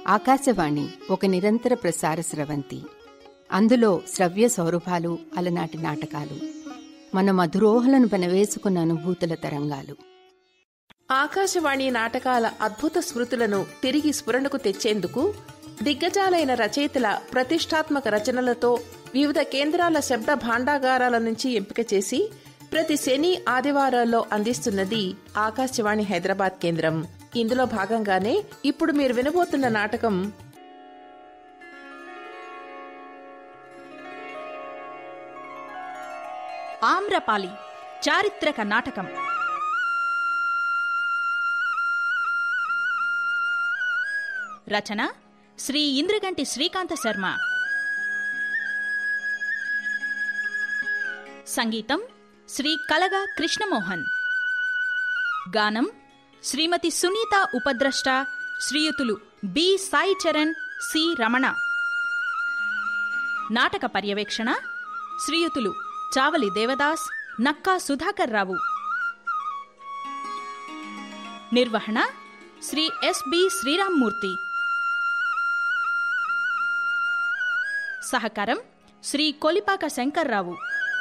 ఆకాశవాణి ఒక నిరంతర ప్రసార స్రవంతి. అందులో శ్రవ్య సౌరభాలు, అలనాటి నాటకాలు, మన మధురోహలను పెనవేసుకున్న అనుభూతుల తరంగాలు. ఆకాశవాణి నాటకాల అద్భుత స్మృతులను తిరిగి స్ఫురణకు తెచ్చేందుకు దిగ్గజాలైన రచయితల ప్రతిష్టాత్మక రచనలతో వివిధ కేంద్రాల శబ్ద భాండాగారాల నుంచి ఎంపిక చేసి ప్రతి శని ఆదివారాల్లో అందిస్తున్నది ఆకాశవాణి హైదరాబాద్ కేంద్రం. ఇందులో భాగంగానే ఇప్పుడు మీరు వినబోతున్న నాటకం ఆమ్రపాలి చారిత్రక నాటకం. రచన శ్రీ ఇంద్రగంటి శ్రీకాంత శర్మ. సంగీతం శ్రీ కలగా కృష్ణమోహన్. గానం శ్రీమతి సునీత ఉపద్రష్ట, శ్రీయుతులు బి సాయి చరణ్, సి రమణ. నాటక పర్యవేక్షణ శ్రీయుతులు చావలి దేవదాస్, నక్కా సుధాకర్ రావు. నిర్వహణ శ్రీ ఎస్బి శ్రీరామ్మూర్తి. సహకారం శ్రీ కొలిపాక శంకర్రావు.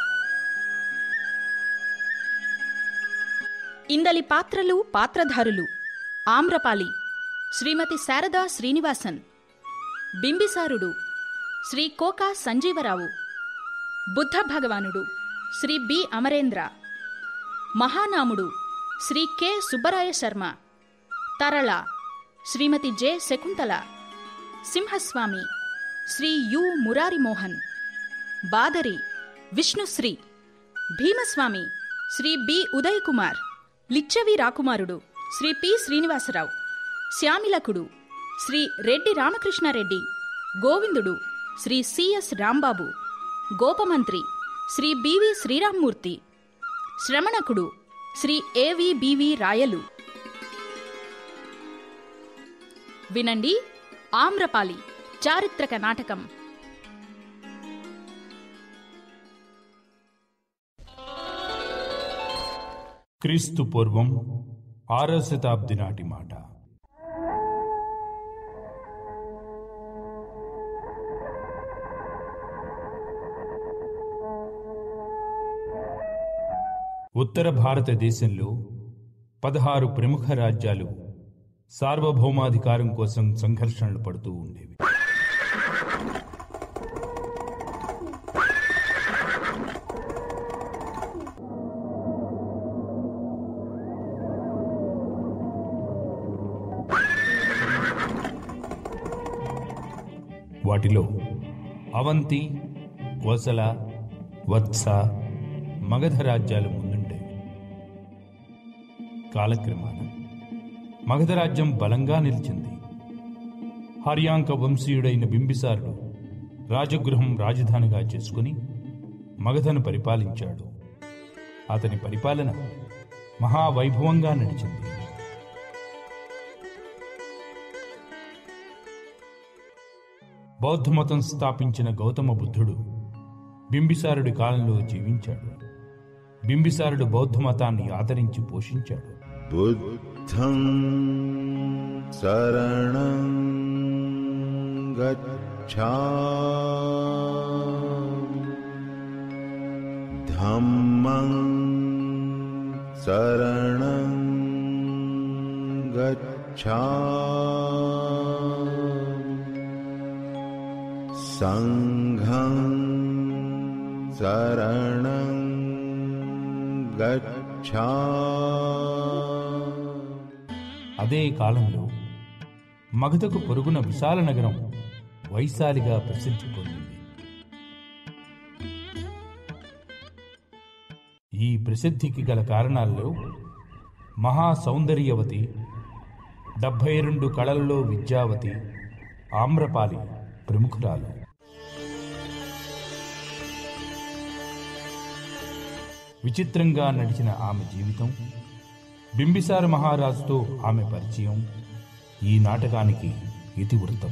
ఇందలి పాత్రలు, పాత్రధారులు: ఆమ్రపాలి శ్రీమతి శారదా శ్రీనివాసన్, బింబిసారుడు శ్రీ కోకా సంజీవరావు, బుద్ధ భగవానుడు శ్రీ బి అమరేంద్ర, మహానాముడు Shri K Subbaraya Sharma, Tarala Shrimati J Shakuntala, Simhaswami Shri U Murarimohan, Badari Vishnushri, Bhimaswami Shri B Uday Kumar, Lichchavi రాకుమారుడు శ్రీ పి శ్రీనివాసరావు, శ్యామిలకుడు శ్రీ రెడ్డి రామకృష్ణారెడ్డి, గోవిందుడు శ్రీ సిఎస్ రాంబాబు, గోపమంత్రి శ్రీ బివి శ్రీరామ్మూర్తి, శ్రమణకుడు శ్రీ ఏవి బివి రాయలు. వినండి ఆమ్రపాలి చారిత్రక నాటకం. క్రీస్తు పూర్వం 6వ శతాబ్ది నాటి మాట. ఉత్తర భారతదేశంలో 16 ప్రముఖ రాజ్యాలు సార్వభౌమాధికారం కోసం సంఘర్షణలు పడుతూ ఉండేవి. వాటిలో అవంతి, కోసల, వత్స, మగధ రాజ్యాలు ముందుండేవి. కాలక్రమాన మగధ రాజ్యం బలంగా నిలిచింది. హర్యాంక వంశీయుడైన బింబిసారుడు రాజగృహం రాజధానిగా చేసుకుని మగధను పరిపాలించాడు. అతని పరిపాలన మహావైభవంగా నడిచింది. బౌద్ధమతం స్థాపించిన గౌతమ బుద్ధుడు బింబిసారుడి కాలంలో జీవించాడు. బింబిసారుడు బౌద్ధమతాన్ని ఆదరించి పోషించాడు. బుద్ధం శరణం గచ్ఛామి, ధమ్మం శరణం గచ్ఛామి, సంఘం శరణం గచ్ఛామి. అదే కాలంలో మగధకు పొరుగున విశాల నగరం వైశాలిగా ప్రసిద్ధి పొందింది. ఈ ప్రసిద్ధికి గల కారణాల్లో మహా సౌందర్యవతి, 72 కళలలో విద్యావతి ఆమ్రపాలి ప్రముఖురాలు. విచిత్రంగా నడిచిన ఆమె జీవితం, బింబిసార మహారాజుతో ఆమె పరిచయం ఈ నాటకానికి ఇతివృత్తం.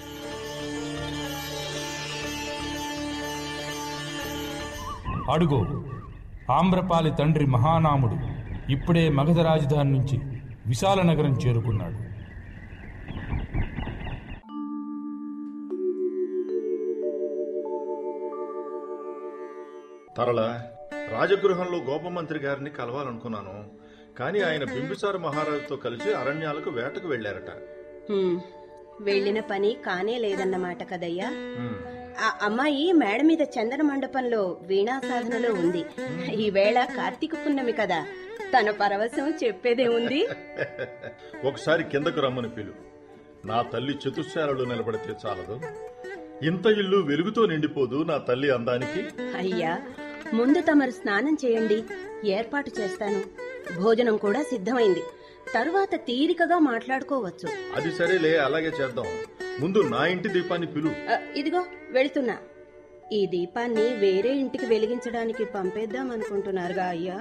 అడుగో, ఆమ్రపాలి తండ్రి మహానాముడు ఇప్పుడే మగధ రాజధాని నుంచి విశాల నగరం చేరుకున్నాడు. తరళ, రాజగృహంలో గోపమంత్రి గారిని కలవాలనుకున్నాను, కానీ ఆయన బింబిసార మహారాజుతో కలిసి అరణ్యాలకు వేటకు వెళ్లారట. వెళ్లిన పని కానే లేదన్నమాట కదయ్యా. ఆ అమ్మాయి మేడ మీద చందన మండపంలో వీణా సాధనలో ఉంది. ఈవేళ కార్తీక పున్నమి కదా, తన పరవశం చెప్పేదే ఉంది. ఒకసారి కిందకు రమ్మని పిలు. నా తల్లి చతుశాలలో నిలబడితే చాలదు? ఇంత ఇల్లు వెలుగుతో నిండిపోదు నా తల్లి అందానికి? అయ్యా, ముందు తమరు స్నానం చేయండి, ఏర్పాటు చేస్తాను. భోజనం కూడా సిద్ధమైంది, తరువాత తీరికగా మాట్లాడుకోవచ్చు. అది సరేలే, అలాగే చేద్దాం. ముందు నా ఇంటి దీపాన్ని పిలు. ఇదిగో వెళుతున్నా. ఈ దీపాన్ని వేరే ఇంటికి వెలిగించడానికి పంపేద్దాం అనుకుంటున్నారుగా అయ్యా.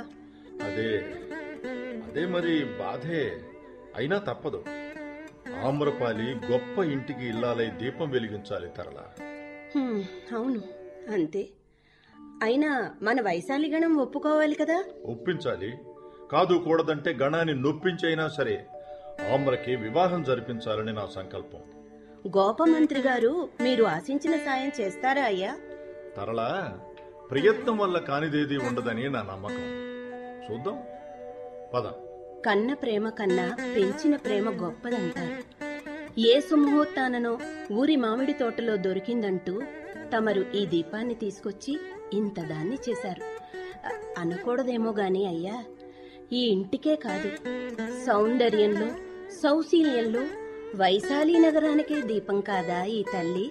అదే మరి బాధే, అయినా తప్పదు. ఆమ్రపాలి గొప్ప ఇంటికి ఇల్లాలై దీపం వెలిగించాలి తరళ. అవును, అంతే. అయినా మన వైశాలి గణం ఒప్పుకోవాలి కదా. ఒప్పించాలి, కాదు కూడదంటే గణాన్ని నొప్పించైనా సరే ఆమ్రకి వివాహం జరిపించాలని నా సంకల్పం. గోపమంత్రి గారు మీరు ఆశించిన సాయం చేస్తారా అయ్యా? తరళ, ప్రయత్నం వల్ల కానిదేది ఉండదని నా నమ్మకం. చూద్దాం, పద. కన్న ప్రేమ కన్నా పెంచిన ప్రేమ గొప్పదంటారు. ఏ సుముహూర్తాననో ఊరి మామిడి తోటలో దొరికిందంటూ తమరు ఈ దీపాన్ని తీసుకొచ్చి ఇంత దాన్ని చేశారు. అనకూడదేమో గాని అయ్యా, ఈ ఇంటికే కాదు, సౌందర్యంలో సౌశీల్యంలో వైశాలి నగరానికే దీపం కాదా ఈ తల్లి?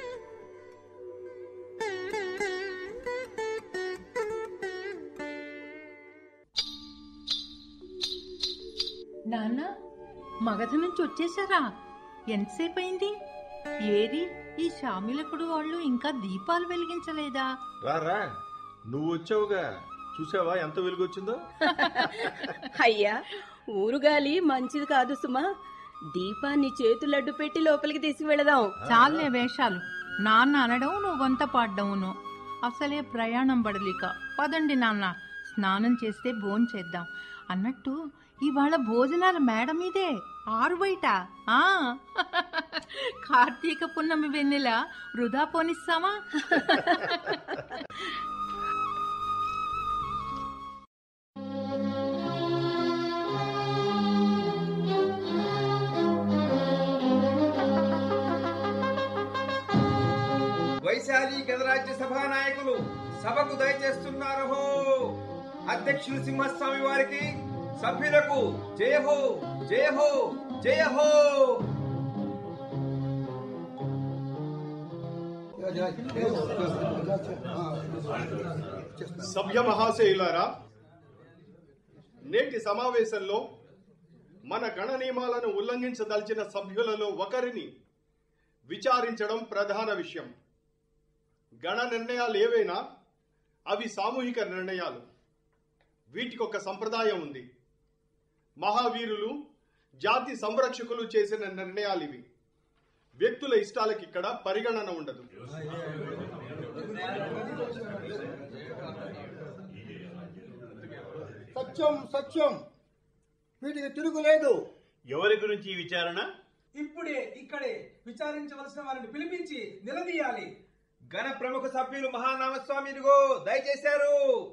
నాన్న, మగధ నుంచి వచ్చేసారా? ఎంతసేపు అయింది? ఏది ఈ శామిలకుడు వాళ్ళు ఇంకా దీపాలు వెలిగించలేదా? రా, నువ్వు వచ్చావుగా, చూసావా ఎంత వెలుగొచ్చిందో? అయ్యా, ఊరుగాలి మంచిది కాదు సుమా. దీపాన్ని చేతులడ్డు పెట్టి లోపలికి తీసుకువెళదాం. చాలే వేషాలు. నాన్న అనడం, నువ్వు వంత పాడ్డవును. అసలే ప్రయాణం పడలేక. పదండి నాన్న, స్నానం చేస్తే భోంచేద్దాం. అన్నట్టు ఇవాళ భోజనాలు మేడ మీదే, ఆరు బయట. కార్తీక పున్నమి వెన్నెల వృధా పోనిస్తామా? వైశాలి గణరాజ్య సభా నాయకులు సభకు దయచేస్తున్నారహో. అధ్యక్షులు సింహస్వామి వారికి, సభ్యులకు జయహో జయహో జయహో. సభ్య మహాశయులారా, నేటి సమావేశంలో మన గణ నియమాలను ఉల్లంఘించదలిచిన సభ్యులలో ఒకరిని విచారించడం ప్రధాన విషయం. గణ నిర్ణయాలు ఏవైనా అవి సామూహిక నిర్ణయాలు. వీటికి ఒక సంప్రదాయం ఉంది. మహావీరులు, జాతి సంరక్షకులు చేసిన నిర్ణయాలు ఇవి. వ్యక్తుల ఇష్టాలకు ఇక్కడ పరిగణన ఉండదు. సత్యం సత్యం, వీటికి తిరుగులేదు. ఎవరి గురించి విచారణ? ఇప్పుడే ఇక్కడే విచారించవలసిన వారిని పిలిపించి నిలదీయాలి. గణ ప్రముఖ సభ్యులు మహానామస్వామి ఇదిగో దయచేశారు.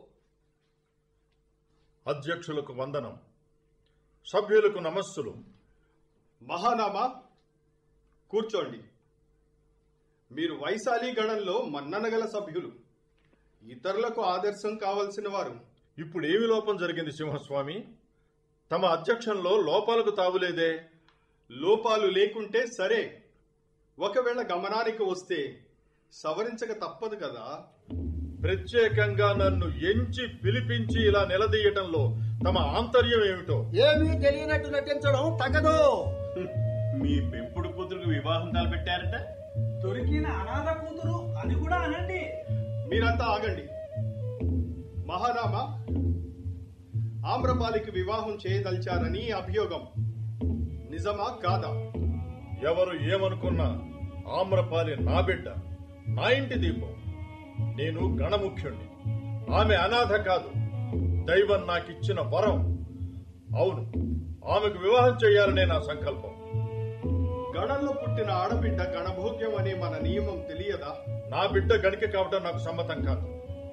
అధ్యక్షులకు వందనం, సభ్యులకు నమస్సులు. మహానామా, కూర్చోండి. మీరు వైశాలి గణంలో మన్ననగల సభ్యులు, ఇతరులకు ఆదర్శం కావలసిన వారు. ఇప్పుడు ఏమి లోపం జరిగింది సింహస్వామి? తమ అధ్యక్షంలో లోపాలకు తావులేదే. లోపాలు లేకుంటే సరే, ఒకవేళ గమనానికి వస్తే సవరించక తప్పదు కదా. ప్రత్యేకంగా నన్ను ఎంచి పిలిపించి ఇలా నిలదీయటంలో తమ ఆంతర్యం ఏమిటో? ఏమీ తెలియనట్టు నటించడం తగదు. మీ పెంపుడు కూతురుకు వివాహం తలపెట్టారట. దొరికిన అనాథ కూతురు అది కూడా అనండి. మీరంతా ఆగండి. మహానామా, ఆమ్రపాలికి వివాహం చేయదలిచారని అభియోగం నిజమా కాదా? ఎవరు ఏమనుకున్నా ఆమ్రపాలి నా బిడ్డ, నా ఇంటి దీపం. నేను గణముఖ్యుణ్ణి. ఆమె అనాథ కాదు, దైవం నాకిచ్చిన వరం. అవును, ఆమెకు వివాహం చేయాలనే నా సంకల్పం. గణంలో పుట్టిన ఆడబిడ్డ గణభోగ్యం అనే మన నియమం తెలియదా? నా బిడ్డ గణిక కావటం నాకు సమ్మతం కాదు.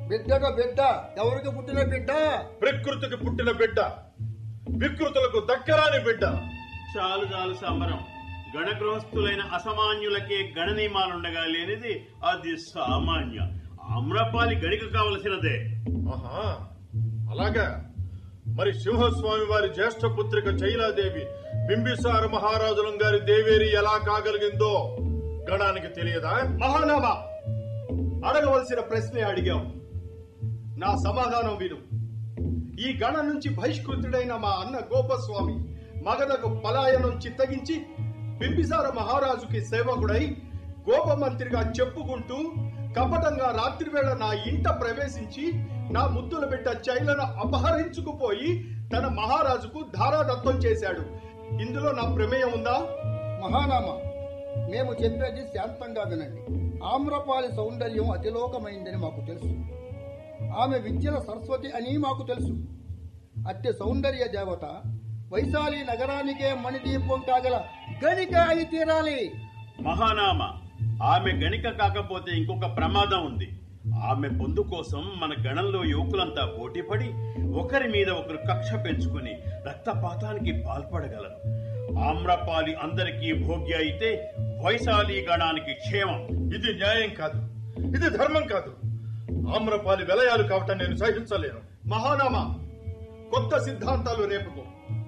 బిడ్డట బిడ్డ. ఎవరికి పుట్టిన బిడ్డ? ప్రకృతికి పుట్టిన బిడ్డ, వికృతులకు దక్కరాని బిడ్డ. చాలు చాలు సంబరం. గణగృహస్థులైన అసామాన్యులకే గణ నియమాలుండగా లేనిది అది సామాన్య. ఆమ్రపాలి గణిక కావలసినదే. ఆహా, అలాగా. మరి సింహస్వామి వారి జ్యేష్ఠ పుత్రిక చైలాదేవి బింబిసార మహారాజులం గారి దేవేరి ఎలా కాగలిగిందో గణానికి తెలియదా? మహానామా, అడగవలసిన ప్రశ్నే అడిగాం. నా సమాధానం విను. ఈ గణం నుంచి బహిష్కృతుడైన మా అన్న గోపస్వామి మగధకు పలాయనం చిత్తగించి బింబిసార మహారాజుకి సేవకుడై గోపమంత్రిగా చెప్పుకుంటూ కపటంగా రాత్రివేళ నా ఇంట ప్రవేశించి నా ముద్దుల బిడ్డ చైలను అపహరించుకుపోయి తన మహారాజుకు ధారాదత్తం చేశాడు. ఇందులో నా ప్రమేయం ఉందా? మహానామ, మేము చెప్పేది శాంతంగా వినండి. ఆమ్రపాలి సౌందర్యం అతిలోకమైందని మాకు తెలుసు. ఆమె విద్యల సరస్వతి అని మాకు తెలుసు. అట్టి సౌందర్య దేవత వైశాలి నగరానికే మణిదీపం కాగల గణిక అయి తీరాలి. మహానామ, ఆమె గణిక కాకపోతే ఇంకొక ప్రమాదం ఉంది. ఆమె పొందు కోసం మన గణంలో యువకులంతా పోటీపడి ఒకరి మీద ఒకరు కక్ష పెంచుకుని రక్తపాతానికి పాల్పడగలరు. ఆమ్రపాలి అందరికీ భోగ్య అయితే వైశాలి గణానికి క్షేమం. ఇది న్యాయం కాదు, ఇది ధర్మం కాదు. ఆమ్రపాలి విలయాలు కావటం నేను సహించలేను. మహానామా, కొత్త సిద్ధాంతాలు రేపుకో.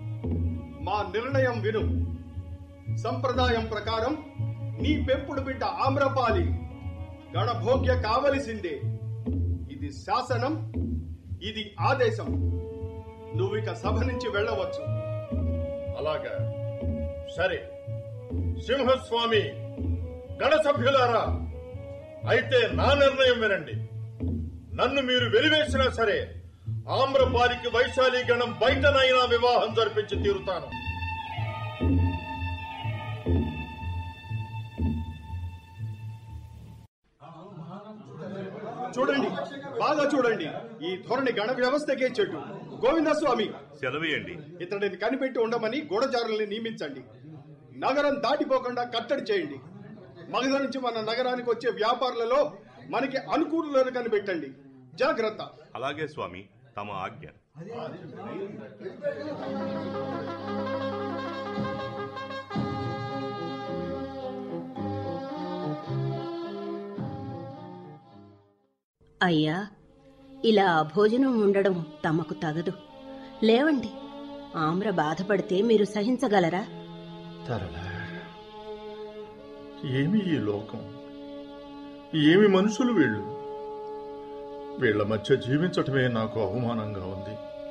మా నిర్ణయం విను. సంప్రదాయం ప్రకారం నీ పెంపుడు బిడ్డ ఆమ్రపాలి గణభోగ్య కావలసిందే. ఇది శాసనం, ఇది ఆదేశం. నువ్విక సభ నుంచి వెళ్ళవచ్చు. అలాగా, సరే. సింహస్వామి, గణ సభ్యులారా, అయితే నా నిర్ణయం వినండి. నన్ను మీరు వెలివేసినా సరే ఆమ్రపాలికి వైశాలి గణం బయటనైనా వివాహం జరిపించి తీరుతాను. చూడండి, బాగా చూడండి. ఈ ధోరణి గణ వ్యవస్థకే చెట్టు. గోవిందస్వామి, సెలవేయండి. ఇతడిని కనిపెట్టి ఉండమని గూఢచారుల్ని నియమించండి. నగరం దాటిపోకుండా కట్టడి చేయండి. మగధ నుంచి మన నగరానికి వచ్చే వ్యాపారులలో మనకి అనుకూలులను కనిపెట్టండి. జాగ్రత్త. అలాగే స్వామి, తమ ఆజ్ఞ. అయ్యా, ఇలా భోజనం ఉండడం తమకు తగదు. లేవండి. ఆమ్ర బాధపడితే మీరు సహించగలరా? తరళ, ఏమి ఈ లోకం, ఏమి మనుషులు వీళ్ళు. వీళ్ల మధ్య జీవించటమే నాకు అవమానంగా ఉంది.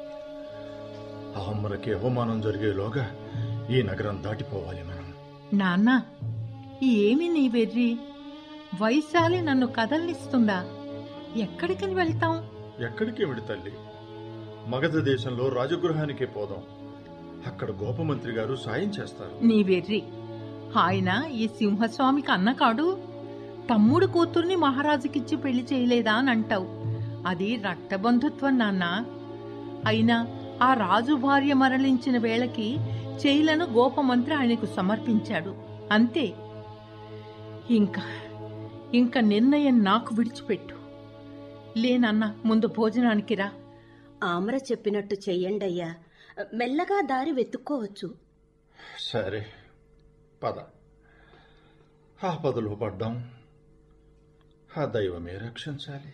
ఆమ్రకి అవమానం జరిగేలోగా ఈ నగరం దాటిపోవాలి మనం. నాన్న, ఏమి నీ వెర్రి? వైశాలి నన్ను కదల్నిస్తుందా? ఎక్కడికి వెళ్తాం? ఎక్కడికి వెడి తల్లి, మగధ దేశంలో రాజగృహానికే పోదాం. అక్కడ గోపమంత్రి గారు సాయం చేస్తారు. నీ వెర్రి, ఆయన ఈ సింహస్వామికి అన్న కాడు. తమ్ముడు కూతుర్ని మహారాజుకిచ్చి పెళ్లి చేయలేదా అని అంటావు. అది రక్తబంధుత్వం నాన్న. అయినా ఆ రాజు భార్య మరణించిన వేళకి చేయిలను గోపమంత్రి ఆయనకు సమర్పించాడు. అంతే. ఇంకా నిర్ణయం నాకు విడిచిపెట్టు. లేనన్నా, ముందు భోజనానికి రా. ఆమ్ర చెప్పినట్టు చెయ్యండయ్యా. మెల్లగా దారి వెతుక్కోవచ్చు. సరే, పద. ఆపదలో పడ్డాం, ఆ దైవమే రక్షించాలి.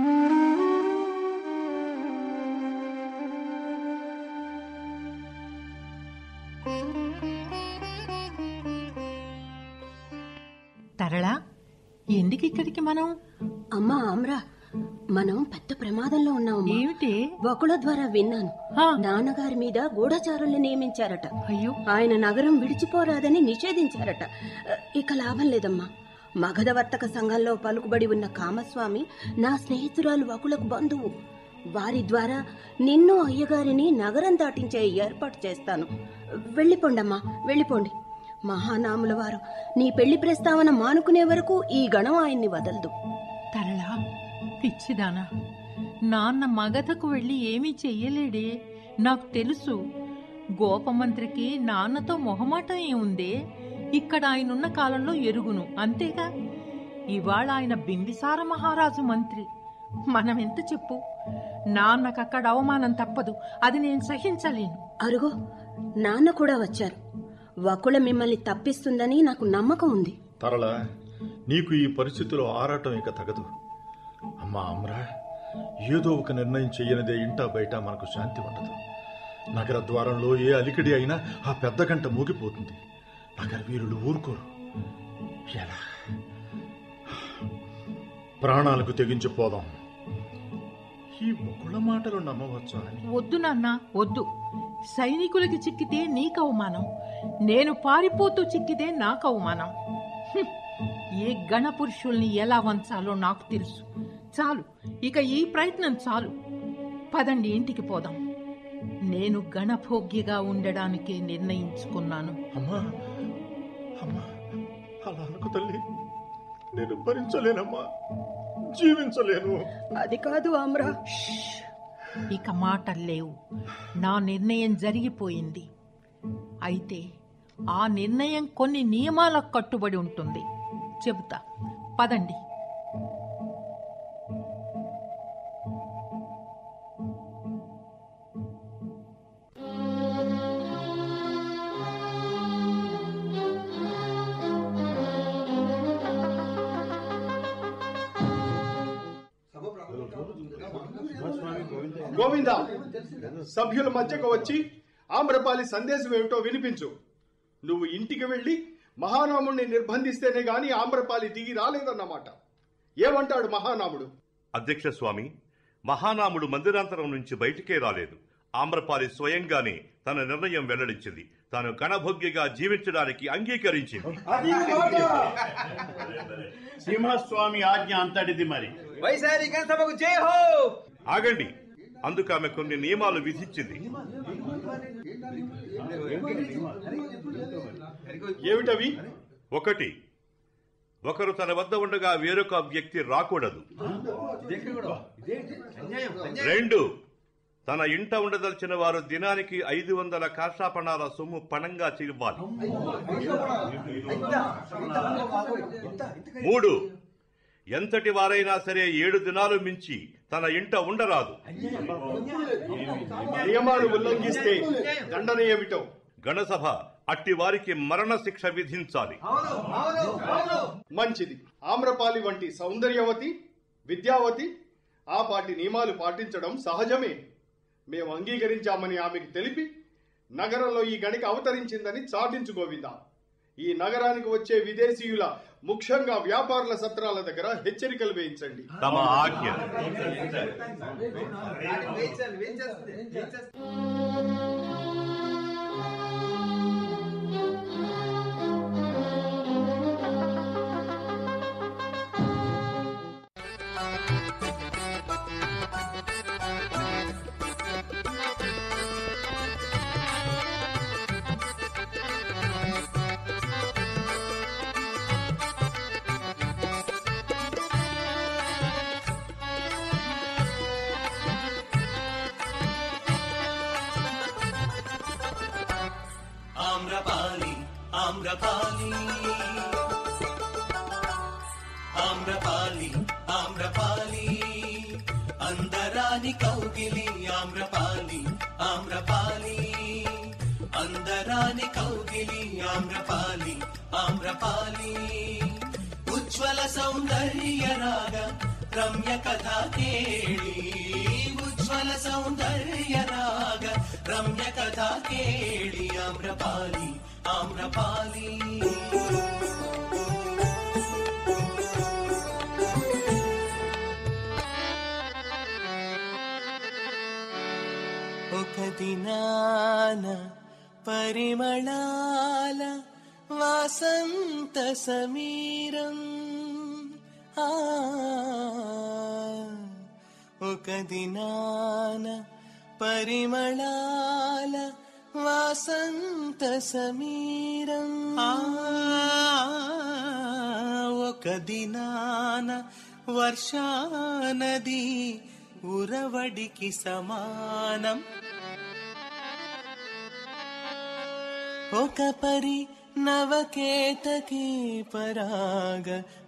తరళా, ఎందుకు ఇక్కడికి మనం? అమ్మా ఆమ్రా, మనం పెద్ద ప్రమాదంలో ఉన్నాం. ఏమిటి? వకుల ద్వారా విన్నాను. నాన్నగారి మీద గూఢచారుల్ని నియమించారట. అయ్యో, ఆయన నగరం విడిచిపోరాదని నిషేధించారట. ఇక లాభం లేదమ్మా. మగధ వర్తక సంఘంలో పలుకుబడి ఉన్న కామస్వామి నా స్నేహితురాలు వకులకు బంధువు. వారి ద్వారా నిన్ను అయ్యగారిని నగరం దాటించే ఏర్పాటు చేస్తాను. వెళ్ళిపోండమ్మా, వెళ్ళిపోండి. మహానాముల వారు నీ పెళ్లి ప్రస్తావన మానుకునే వరకు ఈ గణం ఆయన్ని వదలదు. తరళా, పిచ్చిదానా, నాన్న మగధకు వెళ్లి ఏమీ చెయ్యలేడే. నాకు తెలుసు. గోపమంత్రికి నాన్నతో మొహమాటం ఏముందే. ఇక్కడ ఆయనున్న కాలంలో ఎరుగును, అంతేగా. ఇవాళ ఆయన బింబిసార మహారాజు మంత్రి. మనం ఎంత చెప్పు, నాన్నకక్కడ అవమానం తప్పదు, అది నేను సహించలేను. అరుగో, నాన్న కూడా వచ్చారు. వకుళ మిమ్మల్ని తప్పిస్తుందని నాకు నమ్మకం ఉంది. తరళ, నీకు ఈ పరిస్థితిలో ఆరాటం ఇక తగదు. అమ్మా అమ్రా, ఏదో ఒక నిర్ణయం చెయ్యనిదే ఇంటా బయట మనకు శాంతి ఉండదు. నగర ద్వారంలో ఏ అలికిడి అయినా ఆ పెద్ద గంట మోగిపోతుంది. నగర వీరులు ఊరుకోరు. ఎలా? ప్రాణాలకు తెగించిపోదాం. ఈ ముకుళ మాటలు నమ్మవచ్చా? వద్దు నాన్న, వద్దు. సైనికులకి చిక్కితే నీకు అవమానం, నేను పారిపోతూ చిక్కితే నాకు అవమానం. ఏ గణపురుషుల్ని ఎలా వంచాలో నాకు తెలుసు. చాలు, ఇక ఈ ప్రయత్నం చాలు. పదండి, ఇంటికి పోదాం. నేను గణభోగ్యగా ఉండడానికే నిర్ణయించుకున్నాను. అమ్మా అమ్మా, అలా అనుకు తల్లి. నేను భరించలేనమ్మా, జీవించలేను. అది కాదు ఆమ్రా. ఇక మాటల్లేవు. నా నిర్ణయం జరిగిపోయింది. అయితే ఆ నిర్ణయం కొన్ని నియమాలకు కట్టుబడి ఉంటుంది. చెబుతా, పదండి. గోవింద, సభ్యుల మధ్యకు వచ్చి ఆమ్రపాలి సందేశం ఏమిటో వినిపించు. నువ్వు ఇంటికి వెళ్లి మహానాముడిని నిర్బంధిస్తేనే గాని ఆమ్రపాలి దిగి రాలేదన్నమాట. ఏమంటాడు మహానాముడు? అధ్యక్ష స్వామి, మహానాముడు మందిరాంతరం నుంచి బయటికే రాలేదు. ఆమ్రపాలి స్వయంగానే తన నిర్ణయం వెల్లడించింది. తాను గణభోగ్యగా జీవించడానికి అంగీకరించింది. సింహస్వామి ఆజ్ఞ అంతటిది. మరి వైశాలి సభకు జై హో. ఆగండి, అందుకు ఆమె కొన్ని నియమాలు విధించింది. ఏమిటవి? 1, ఒకరు తన వద్ద ఉండగా వేరొక వ్యక్తి రాకూడదు. 2, తన ఇంట ఉండదలిచిన వారు దినానికి 500 కాషాపణాల సొమ్ము పణంగా చెల్లివ్వాలి. 3, ఎంతటి వారైనా సరే 7 దినాలు మించి తన ఇంట ఉండరాదు. నియమాలు ఉల్లంఘిస్తే దండన ఏమిటో? గణసభ అట్టి వారికి మరణ శిక్ష విధించాలి. మంచిది. ఆమ్రపాలి వంటి సౌందర్యవతి, విద్యావతి ఆ పాటి నియమాలు పాటించడం సహజమే. మేము అంగీకరించామని ఆమెకు తెలిపి నగరంలో ఈ గణిక అవతరించిందని చాటించు గోవిందా. ఈ నగరానికి వచ్చే విదేశీయుల, ముఖ్యంగా వ్యాపారుల సత్రాల దగ్గర హెచ్చరికలు వేయించండి. తమ ఆజ్ఞ. ఆమ్రపాలి ఆమ్రపాలి ఆమ్రపాలి ఆమ్రపాలి అందరాని కౌగిలి ఆమ్రపాలి ఆమ్రపాలి అందరాని కౌగిలి ఆమ్రపాలి ఆమ్రపాలి ఉజ్వల సౌందర్య రాగ రమ్య కథా కేళి ఉజ్వల సౌందర్య రాగ రమ్య కథా కేళి ఆమ్రపాలి ఆమ్రపాలి ఒక దినాన పరిమళాల వాసంత సమీరం ఒక దినాన పరిమళాల వాసంత సమీరం ఒక దినాన వర్షానది ఉరవడికి సమానం ఒక పరి నవకేతకీ పరాగ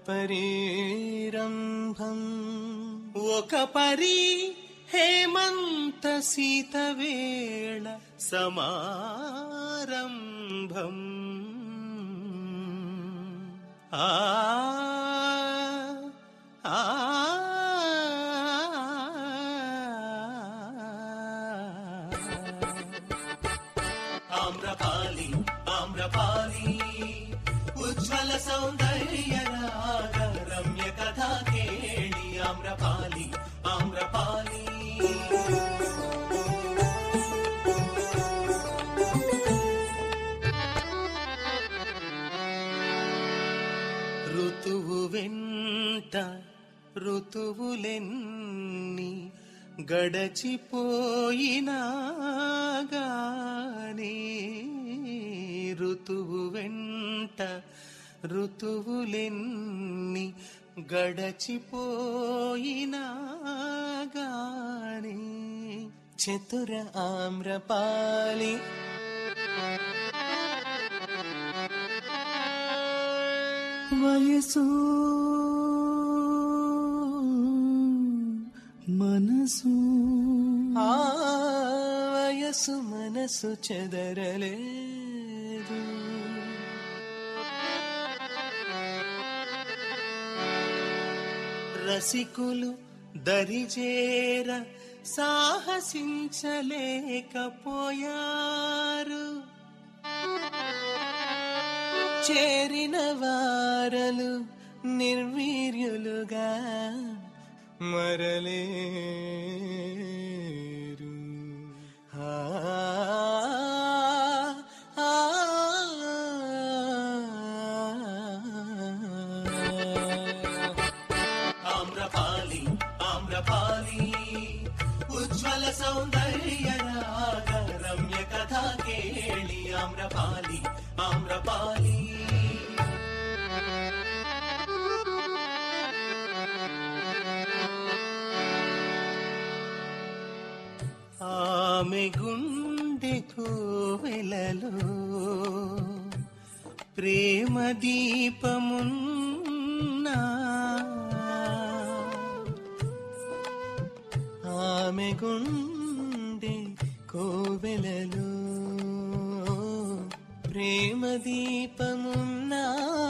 పరీరంభం ఒక పరీ హేమంత శీతవేళ సమారంభం ఆ ఆ ఆమ్రపాలి ఆమ్రపాలి ఉజ్వల సౌందర్య రాగ రమ్య కథా కేళి ఆమ్రపాలి ఆమ్రపాలి ఋతువు వెంట ఋతువులెన్ని గడచిపోయినా గాని ఋతువు వెంట ఋతువులెన్ని గడచిపోయినా గాని చతుర ఆమ్రపాలి వయసు మనసు వయసు మనసు చెదరలేదు రసికులు దరిజేర సాహసించలేకపోయారు చేరిన వారలు నిర్వీర్యులుగా మరలేరు ఆమ్రపాలి ఆమ్రపాలి ఉజ్వల సౌందర్య రాగ రమ్య కథా కేళి ఆమ్రపాలి ఆమ్రపాలి ఆమె గుండె కోవెలలో ప్రేమ దీపమున్నా ఆమె గుండె కోవెలలో ప్రేమ దీపమున్నా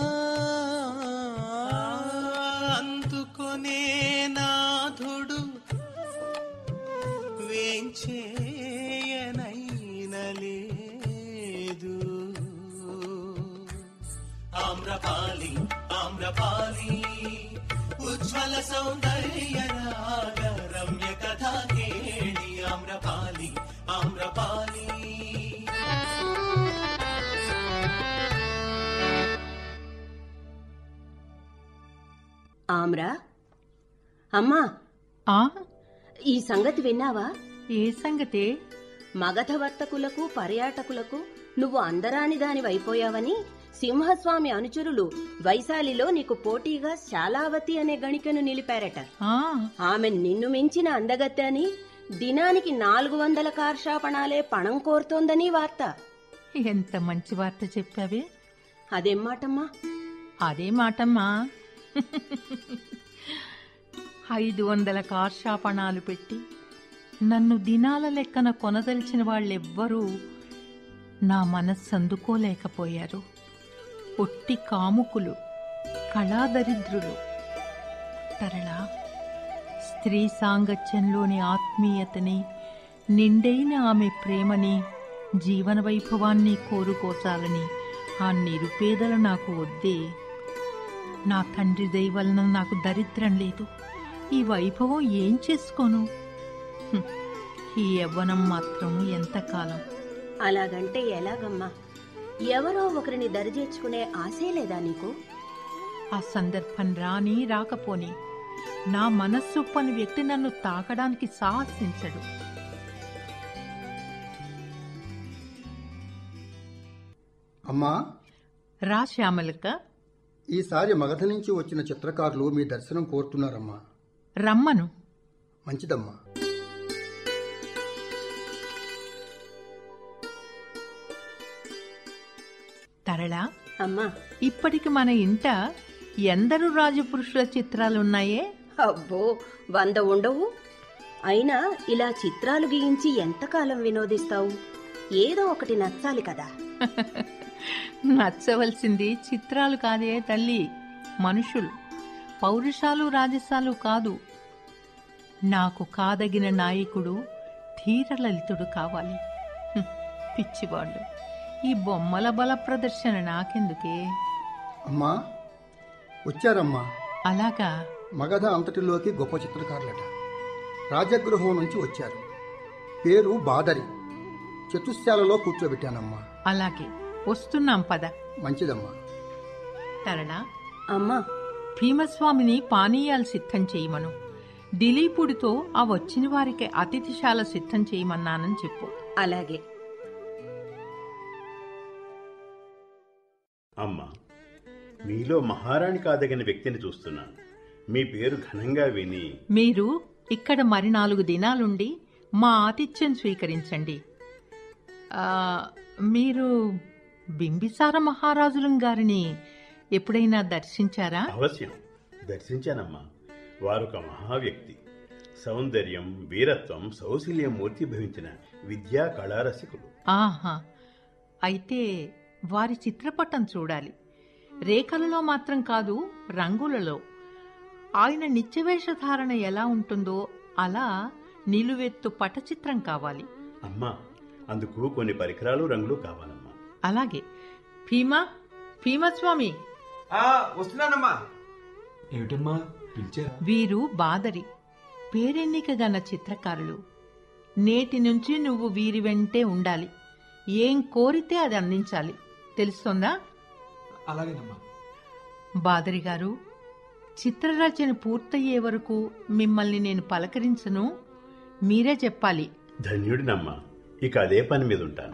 అందుకొనే నాథుడు వేంచేయనైనలేదు ఆమ్రపాలి ఆమ్రపాలి ఉజ్వల సౌందర్య రాగ రమ్య కథా కేళి ఆమ్రపాలి ఆమ్రపాలి ఆమ్రా అమ్మా ఈ సంగతి విన్నావా? ఏ సంగతే? మగధ వర్తకులకు పర్యాటకులకు నువ్వు అందరాని దానివైపోయావని సింహస్వామి అనుచరులు వైశాలిలో నీకు పోటీగా శాలావతి అనే గణికను నిలిపారట. ఆమె నిన్ను మించిన అందగత్తె అని దినానికి 400 కార్షాపణాలే పణం కోరుతోందని వార్త. ఎంత మంచి వార్త చెప్పావే. అదేం మాటమ్మా? అదే మాటమ్మా. 500 కార్షాపణాలు పెట్టి నన్ను దినాల లెక్కన కొనదలిచిన వాళ్ళెవ్వరూ నా మనస్సు అందుకోలేకపోయారు. ఒట్టి కాముకులు, కళాదరిద్రులు. తరళ, స్త్రీ సాంగత్యంలోని ఆత్మీయతని, నిండైన ఆమె ప్రేమని, జీవన వైభవాన్ని కోరుకోచాలని ఆ నిరుపేదలు నాకు వద్దే. నా తండ్రి దయ వలన నాకు దరిద్రం లేదు. ఈ వైభవం ఏం చేసుకోను? ఈ యవ్వనం మాత్రం ఎంతకాలం? అలాగంటే ఎలాగమ్మా? ఎవరో ఒకరిని దరిచేర్చుకునే ఆశే లేదా నీకు? ఆ సందర్భం రాని రాకపోని నా మనస్సుప్పని వ్యక్తి నన్ను తాకడానికి సాహసించడు. అమ్మా రా శ్యామలక. ఈసారి మగధ నుంచి వచ్చిన చిత్రకారులు మీ దర్శనం కోరుతున్నారమ్మా. రమ్మను. మంచిదమ్మా. తరళ, సరళ, అమ్మా, ఇప్పటికి మన ఇంట ఎందరు రాజపురుషుల చిత్రాలున్నాయే? అబ్బో, 100 ఉండవు. అయినా ఇలా చిత్రాలు గీయించి ఎంతకాలం వినోదిస్తావు? ఏదో ఒకటి నచ్చాలి కదా. నచ్చవలసింది చిత్రాలు కాదే తల్లి, మనుషులు. పౌరుషాలు రాజసాలు కాదు. నాకు కాదగిన నాయకుడు ధీరలలితుడు కావాలి. పిచ్చివాళ్ళు, ఈ బొమ్మల బల ప్రదర్శన నాకెందుకే? అమ్మా, వచ్చారమ్మా. అలాగా? మగధ అంతటిలోకి గొప్ప చిత్రకారులట. రాజగృహం నుంచి వచ్చారు. పేరు బాదరి. చతుశాలలో కూర్చోబెట్టానమ్మా. అలాగే, వస్తున్నాం పద. మంచిదమ్మా. తరణ, అమ్మా, భీమస్వామిని పానీయాలు సిద్ధం చేయమను. దిలీపుడితో ఆ వచ్చిన వారికి అతిథిశాల సిద్ధం చేయమన్నానని చెప్పు. అలాగే. అమ్మా, మీలో మహారాణి కాదగిన వ్యక్తిని చూస్తున్నాను. మీ పేరు ఘనంగా విని మీరు ఇక్కడ మరి 4 దినాలుండి మా ఆతిథ్యం స్వీకరించండి. మీరు బింబిసార మహారాజులం గారిని ఎప్పుడైనా దర్శించారా? అవశ్యం దర్శించానమ్మా. వారొక మహావ్యక్తి. సౌందర్యం, వీరత్వం, సౌశల్యం మూర్తి భవించిన విద్యా కళారసికులు. ఆహా, అయితే వారి చిత్రపటం చూడాలి. రేఖలలో మాత్రం కాదు, రంగులలో. ఆయన నిత్యవేషధారణ ఎలా ఉంటుందో అలా నిలువెత్తు పటచిత్రం కావాలి. అమ్మా, అందుకు కొన్ని పరికరాలు, రంగులు కావాలమ్మా. అలాగే. భీమస్వామి, వస్తున్నానమ్మా. ఏమిటమ్మా పిలిచారా? వీరు బాదరి, పేరెన్నికగన్న చిత్రకారులు. నేటి నుంచి నువ్వు వీరి వెంటే ఉండాలి. ఏం కోరితే అది అందించాలి. తెలుస్తోందా? అలాగేనమ్మా. బాదరి గారు, చిత్రరచన పూర్తయ్యే వరకు మిమ్మల్ని నేను పలకరించను. మీరే చెప్పాలి. ధన్యుడినమ్మా. ఇక అదే పని మీద ఉంటాను.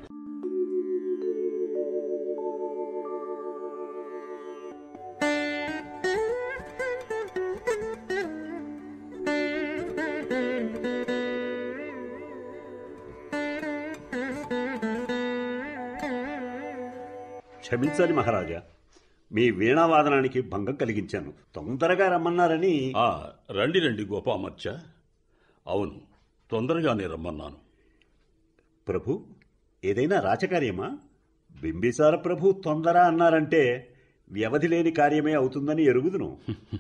క్షమించాలి మహారాజా, మీ వీణావాదనానికి భంగం కలిగించాను. తొందరగా రమ్మన్నారని. రండి రండి గోపామర్చ. అవును, తొందరగానే రమ్మన్నాను. ప్రభు, ఏదైనా రాచకార్యమా? బింబిసార ప్రభు తొందర అన్నారంటే వ్యవధి లేని కార్యమే అవుతుందని ఎరుగుదును.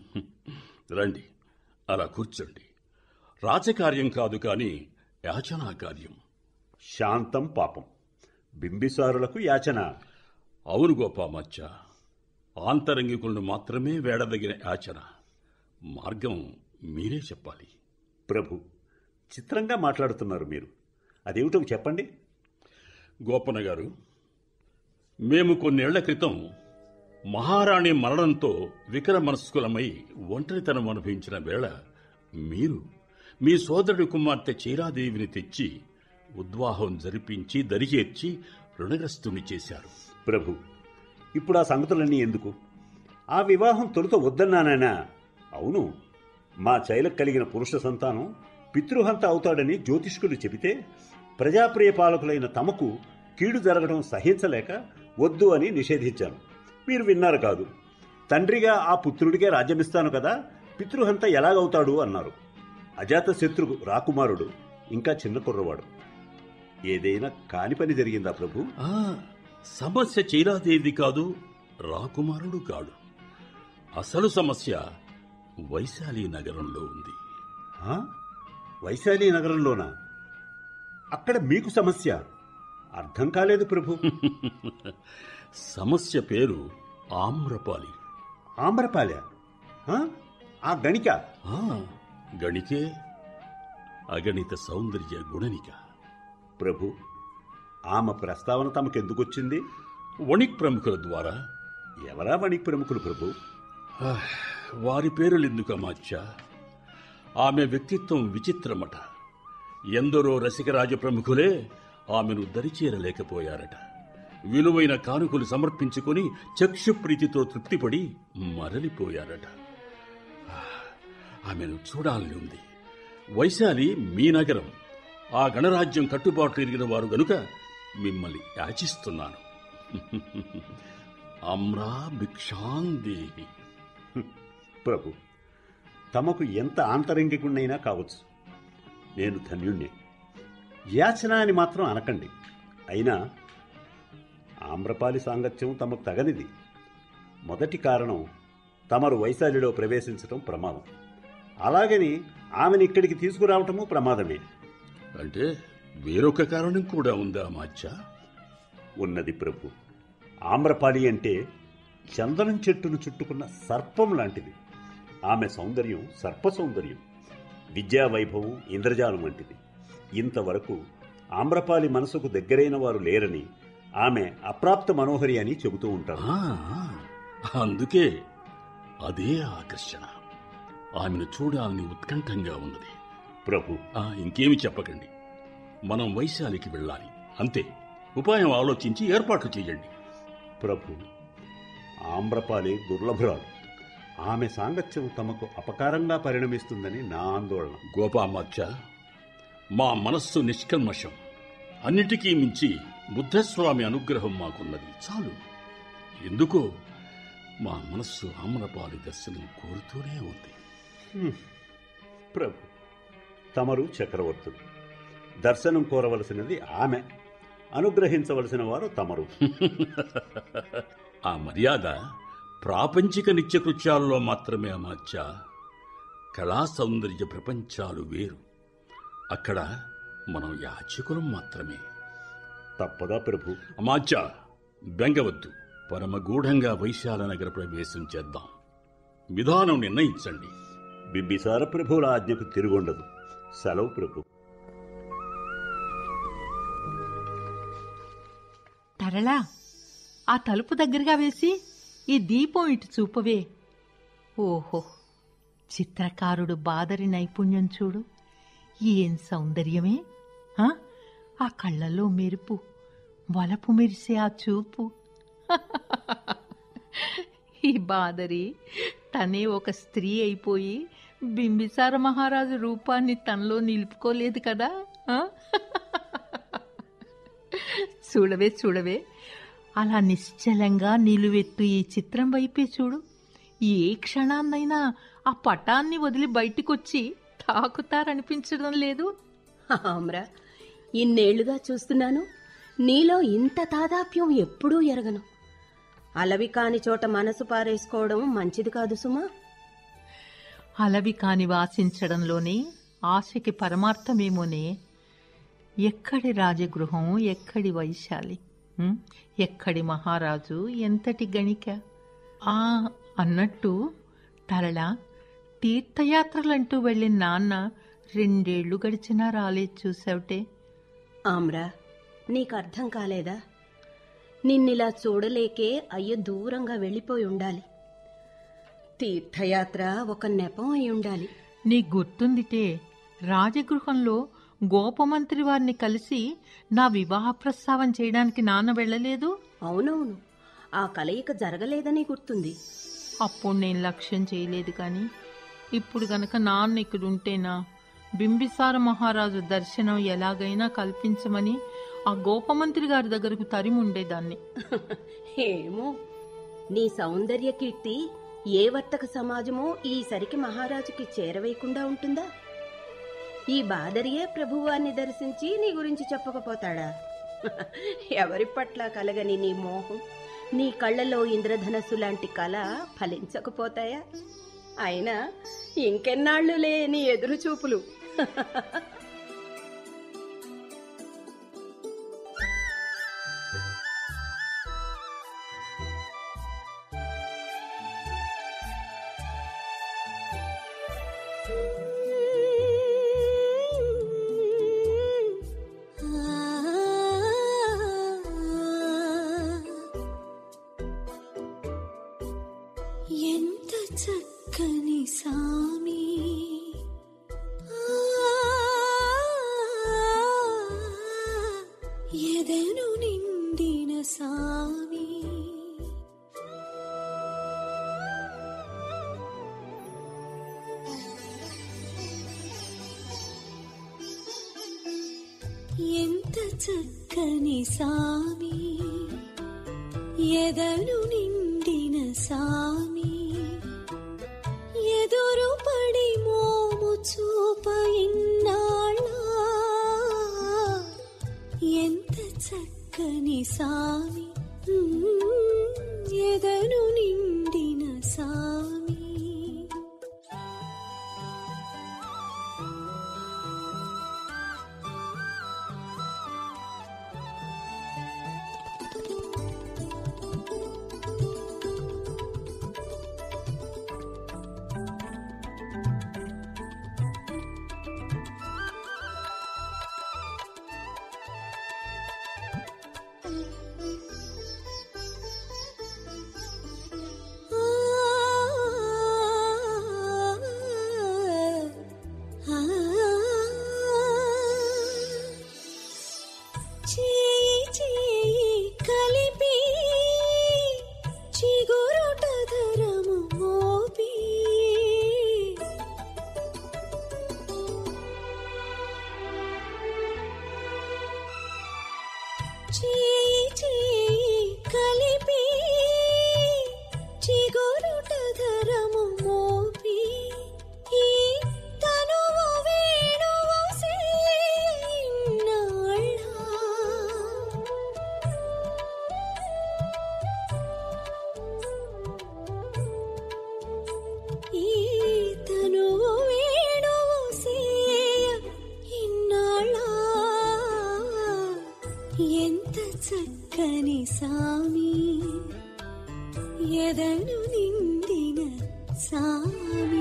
రండి, అలా కూర్చోండి. రాజకార్యం కాదు కాని యాచనా కార్యం. శాంతం పాపం. బింబిసారులకు యాచన. అవును గోపామర్చ, ఆంతరంగికులను మాత్రమే వేడదగిన యాచన. మార్గం మీరే చెప్పాలి. ప్రభు, చిత్రంగా మాట్లాడుతున్నారు మీరు. అదేమిటో చెప్పండి. గోపన్న గారు, మేము కొన్నేళ్ల క్రితం మహారాణి మరణంతో వికర మనస్కులమై ఒంటరితనం అనుభవించిన వేళ మీరు మీ సోదరుడి కుమార్తె చీరాదేవిని తెచ్చి ఉద్వాహం జరిపించి దరిచేర్చి రుణగ్రస్తుని చేశారు. ప్రభు, ఇప్పుడు ఆ సంగతులన్నీ ఎందుకు? ఆ వివాహం తొలుత వద్దన్నానైనా. అవును, మా చైలకు కలిగిన పురుష సంతానం పితృహంత అవుతాడని జ్యోతిష్కులు చెబితే ప్రజాప్రియ పాలకులైన తమకు కీడు జరగడం సహించలేక వద్దు అని నిషేధించాను. మీరు విన్నారు కాదు. తండ్రిగా ఆ పుత్రుడికే రాజ్యమిస్తాను కదా, పితృహంత ఎలాగవుతాడు అన్నారు. అజాత శత్రువు రాకుమారుడు, ఇంకా చిన్న కుర్రవాడు. ఏదైనా కాని పని జరిగిందా ప్రభు? సమస్య చీరాదేవి కాదు, రాకుమారుడు కాడు. అసలు సమస్య వైశాలి నగరంలో ఉంది. వైశాలి నగరంలోనా? అక్కడ మీకు సమస్య? అర్థం కాలేదు ప్రభు. సమస్య పేరు ఆమ్రపాలి. ఆమ్రపాలి? ఆ గణిక? గణికే, అగణిత సౌందర్య గుణనిక. ప్రభు, ఆమె ప్రస్తావన తమకెందుకొచ్చింది? వణిక్ ప్రముఖుల ద్వారా. ఎవరా వణిక్ ప్రముఖులు ప్రభు? వారి పేరులెందుకు అమాత్య? ఆమె వ్యక్తిత్వం విచిత్రమట. ఎందరో రసికరాజ ప్రముఖులే ఆమెను దరిచేరలేకపోయారట. విలువైన కానుకలు సమర్పించుకుని చక్షుప్రీతితో తృప్తిపడి మరలిపోయారట. ఆమెను చూడాలని ఉంది. వైశాలి మీ నగరం, ఆ గణరాజ్యం కట్టుబాట్లు ఎరిగిన వారు గనుక మిమ్మల్ని యాచిస్తున్నాను. అమ్రా భిక్షాందేహి. ప్రభు, తమకు ఎంత ఆంతరంగికుణ్ణైనా కావచ్చు. నేను ధన్యుణ్ణి. యాచన అని మాత్రం అనకండి. అయినా ఆమ్రపాలి సాంగత్యం తమకు తగనిది. మొదటి కారణం, తమరు వైశాలిలో ప్రవేశించటం ప్రమాదం. అలాగని ఆమెను ఇక్కడికి తీసుకురావటము ప్రమాదమే. అంటే వేరొక కారణం కూడా ఉందా అమాత్య? ఉన్నది ప్రభు. ఆమ్రపాలి అంటే చందనం చెట్టును చుట్టుకున్న సర్పం లాంటిది. ఆమె సౌందర్యం సర్ప సౌందర్యం, విద్యా వైభవం ఇంద్రజాలం వంటిది. ఇంతవరకు ఆమ్రపాలి మనసుకు దగ్గరైన వారు లేరని, ఆమె అప్రాప్త మనోహరి అని చెబుతూ ఉంటారు. అందుకే అదే ఆకర్షణ. ఆమెను చూడాలని ఉత్కంఠంగా ఉన్నది. ప్రభు, ఇంకేమి చెప్పకండి. మనం వైశాలికి వెళ్ళాలి. అంతే. ఉపాయం ఆలోచించి ఏర్పాట్లు చేయండి. ప్రభు, ఆమ్రపాలి దుర్లభురాలు. ఆమె సాంగత్యం తమకు అపకారంగా పరిణమిస్తుందని నా ఆందోళన. గోపామాత్య, మా మనస్సు నిష్కల్మషం. అన్నిటికీ మించి బుద్ధస్వామి అనుగ్రహం మాకున్నది చాలు. ఎందుకో మా మనస్సు ఆమ్రపాలి దర్శనం కోరుతూనే ఉంది. ప్రభు, తమరు చక్రవర్తులు. దర్శనం కోరవలసినది ఆమె, అనుగ్రహించవలసిన వారు తమరు. ఆ మర్యాద ప్రాపంచిక నిత్యకృత్యాల్లో మాత్రమే అమాత్య. కళా సౌందర్య ప్రపంచాలు వేరు. అక్కడ మనం యాచకులం మాత్రమే. తప్పదా ప్రభు? అమాత్య, బెంగవద్దు. పరమగూఢంగా వైశాల నగర ప్రవేశం చేద్దాం. విధానం నిర్ణయించండి. బింబిసార ప్రభువుల ఆజ్ఞకు తిరుగుండదు. సెలవు ప్రభు. తరళా, ఆ తలుపు దగ్గరగా వేసి ఈ దీపం ఇటు చూపవే. ఓహో, చిత్రకారుడు బాదరి నైపుణ్యం చూడు. ఏం సౌందర్యమే! ఆ కళ్ళల్లో మెరుపు, వలపు మెరిసే ఆ చూపు. ఈ బాదరి తనే ఒక స్త్రీ అయిపోయి బింబిసార మహారాజు రూపాన్ని తనలో నిలుపుకోలేదు కదా. చూడవే చూడవే, అలా నిశ్చలంగా నిలువెత్తు ఈ చిత్రం వైపే చూడు. ఏ క్షణాన్నైనా ఆ పటాన్ని వదిలి బయటికొచ్చి తాకుతారనిపించడం లేదు. ఆమ్రా, ఇన్నేళ్లుగా చూస్తున్నాను. నీలో ఇంత తాదాప్యం ఎప్పుడూ ఎరగను. అలవి కాని చోట మనసు పారేసుకోవడం మంచిది కాదు సుమా. అలవి కాని వాసించడంలోనే ఆశకి పరమార్థమేమోనే. ఎక్కడి రాజగృహం, ఎక్కడి వైశాలి, ఎక్కడి మహారాజు, ఎంతటి గణిక. అన్నట్టు తరళ, తీర్థయాత్రలంటూ వెళ్ళిన నాన్న 2 ఏళ్లు గడిచినా రాలేదు చూసావుటే. ఆమ్రా, నీకు అర్థం కాలేదా? నిన్నిలా చూడలేకే అయ్య దూరంగా వెళ్ళిపోయి ఉండాలి. తీర్థయాత్ర ఒక నెపం అయి ఉండాలి. నీ గుర్తుందిటే, రాజగృహంలో గోపమంత్రి వారిని కలిసి నా వివాహ ప్రస్తావం చేయడానికి నాన్న వెళ్ళలేదు. అవునవును, ఆ కలయిక జరగలేదని గుర్తుంది. అప్పుడు నేను లక్ష్యం చేయలేదు. కానీ ఇప్పుడు గనక నాన్న ఇక్కడ ఉంటేనా బింబిసార మహారాజు దర్శనం ఎలాగైనా కల్పించమని ఆ గోపమంత్రి గారి దగ్గరకు తరిమి ఉండేదాన్ని. ఏమో, నీ సౌందర్య కీర్తి ఏ వర్తక సమాజమో ఈసరికి మహారాజుకి చేరవేయకుండా ఉంటుందా? ఈ బాదరియే ప్రభువాన్ని దర్శించి నీ గురించి చెప్పకపోతాడా? ఎవరి పట్ల కలగని నీ మోహం, నీ కళ్ళలో ఇంద్రధనస్సు లాంటి కళ ఫలించకపోతాయా? అయినా ఇంకెన్నాళ్లులే నీ ఎదురు చూపులు. ఎంత చక్కని సామి, ఎదను నిండిన సామి. ఎంత చక్కని సామి, ఎదను నిండిన సామి ఎదురు పడి మోము చూప ఇన్నాళ్ళ ఎంత చక్కని సామి ఎదను నిండిన సామి ఎంత చక్కని సామి ఎదను నిండిన సామి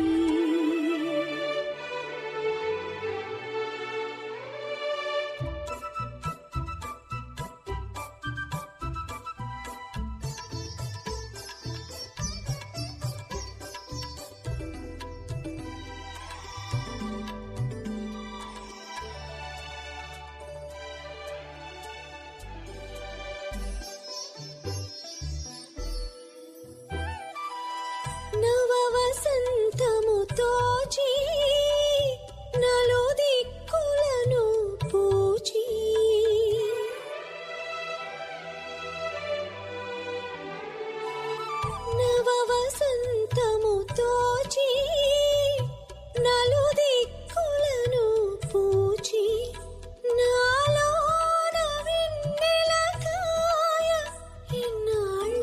నవవసంతముతోచి నలు దిక్కులను పూచి నవవసంతముతోచి నలు దిక్కులను పూచి నాలోన వెన్నెల కాయ ఇన్నాళ్ళ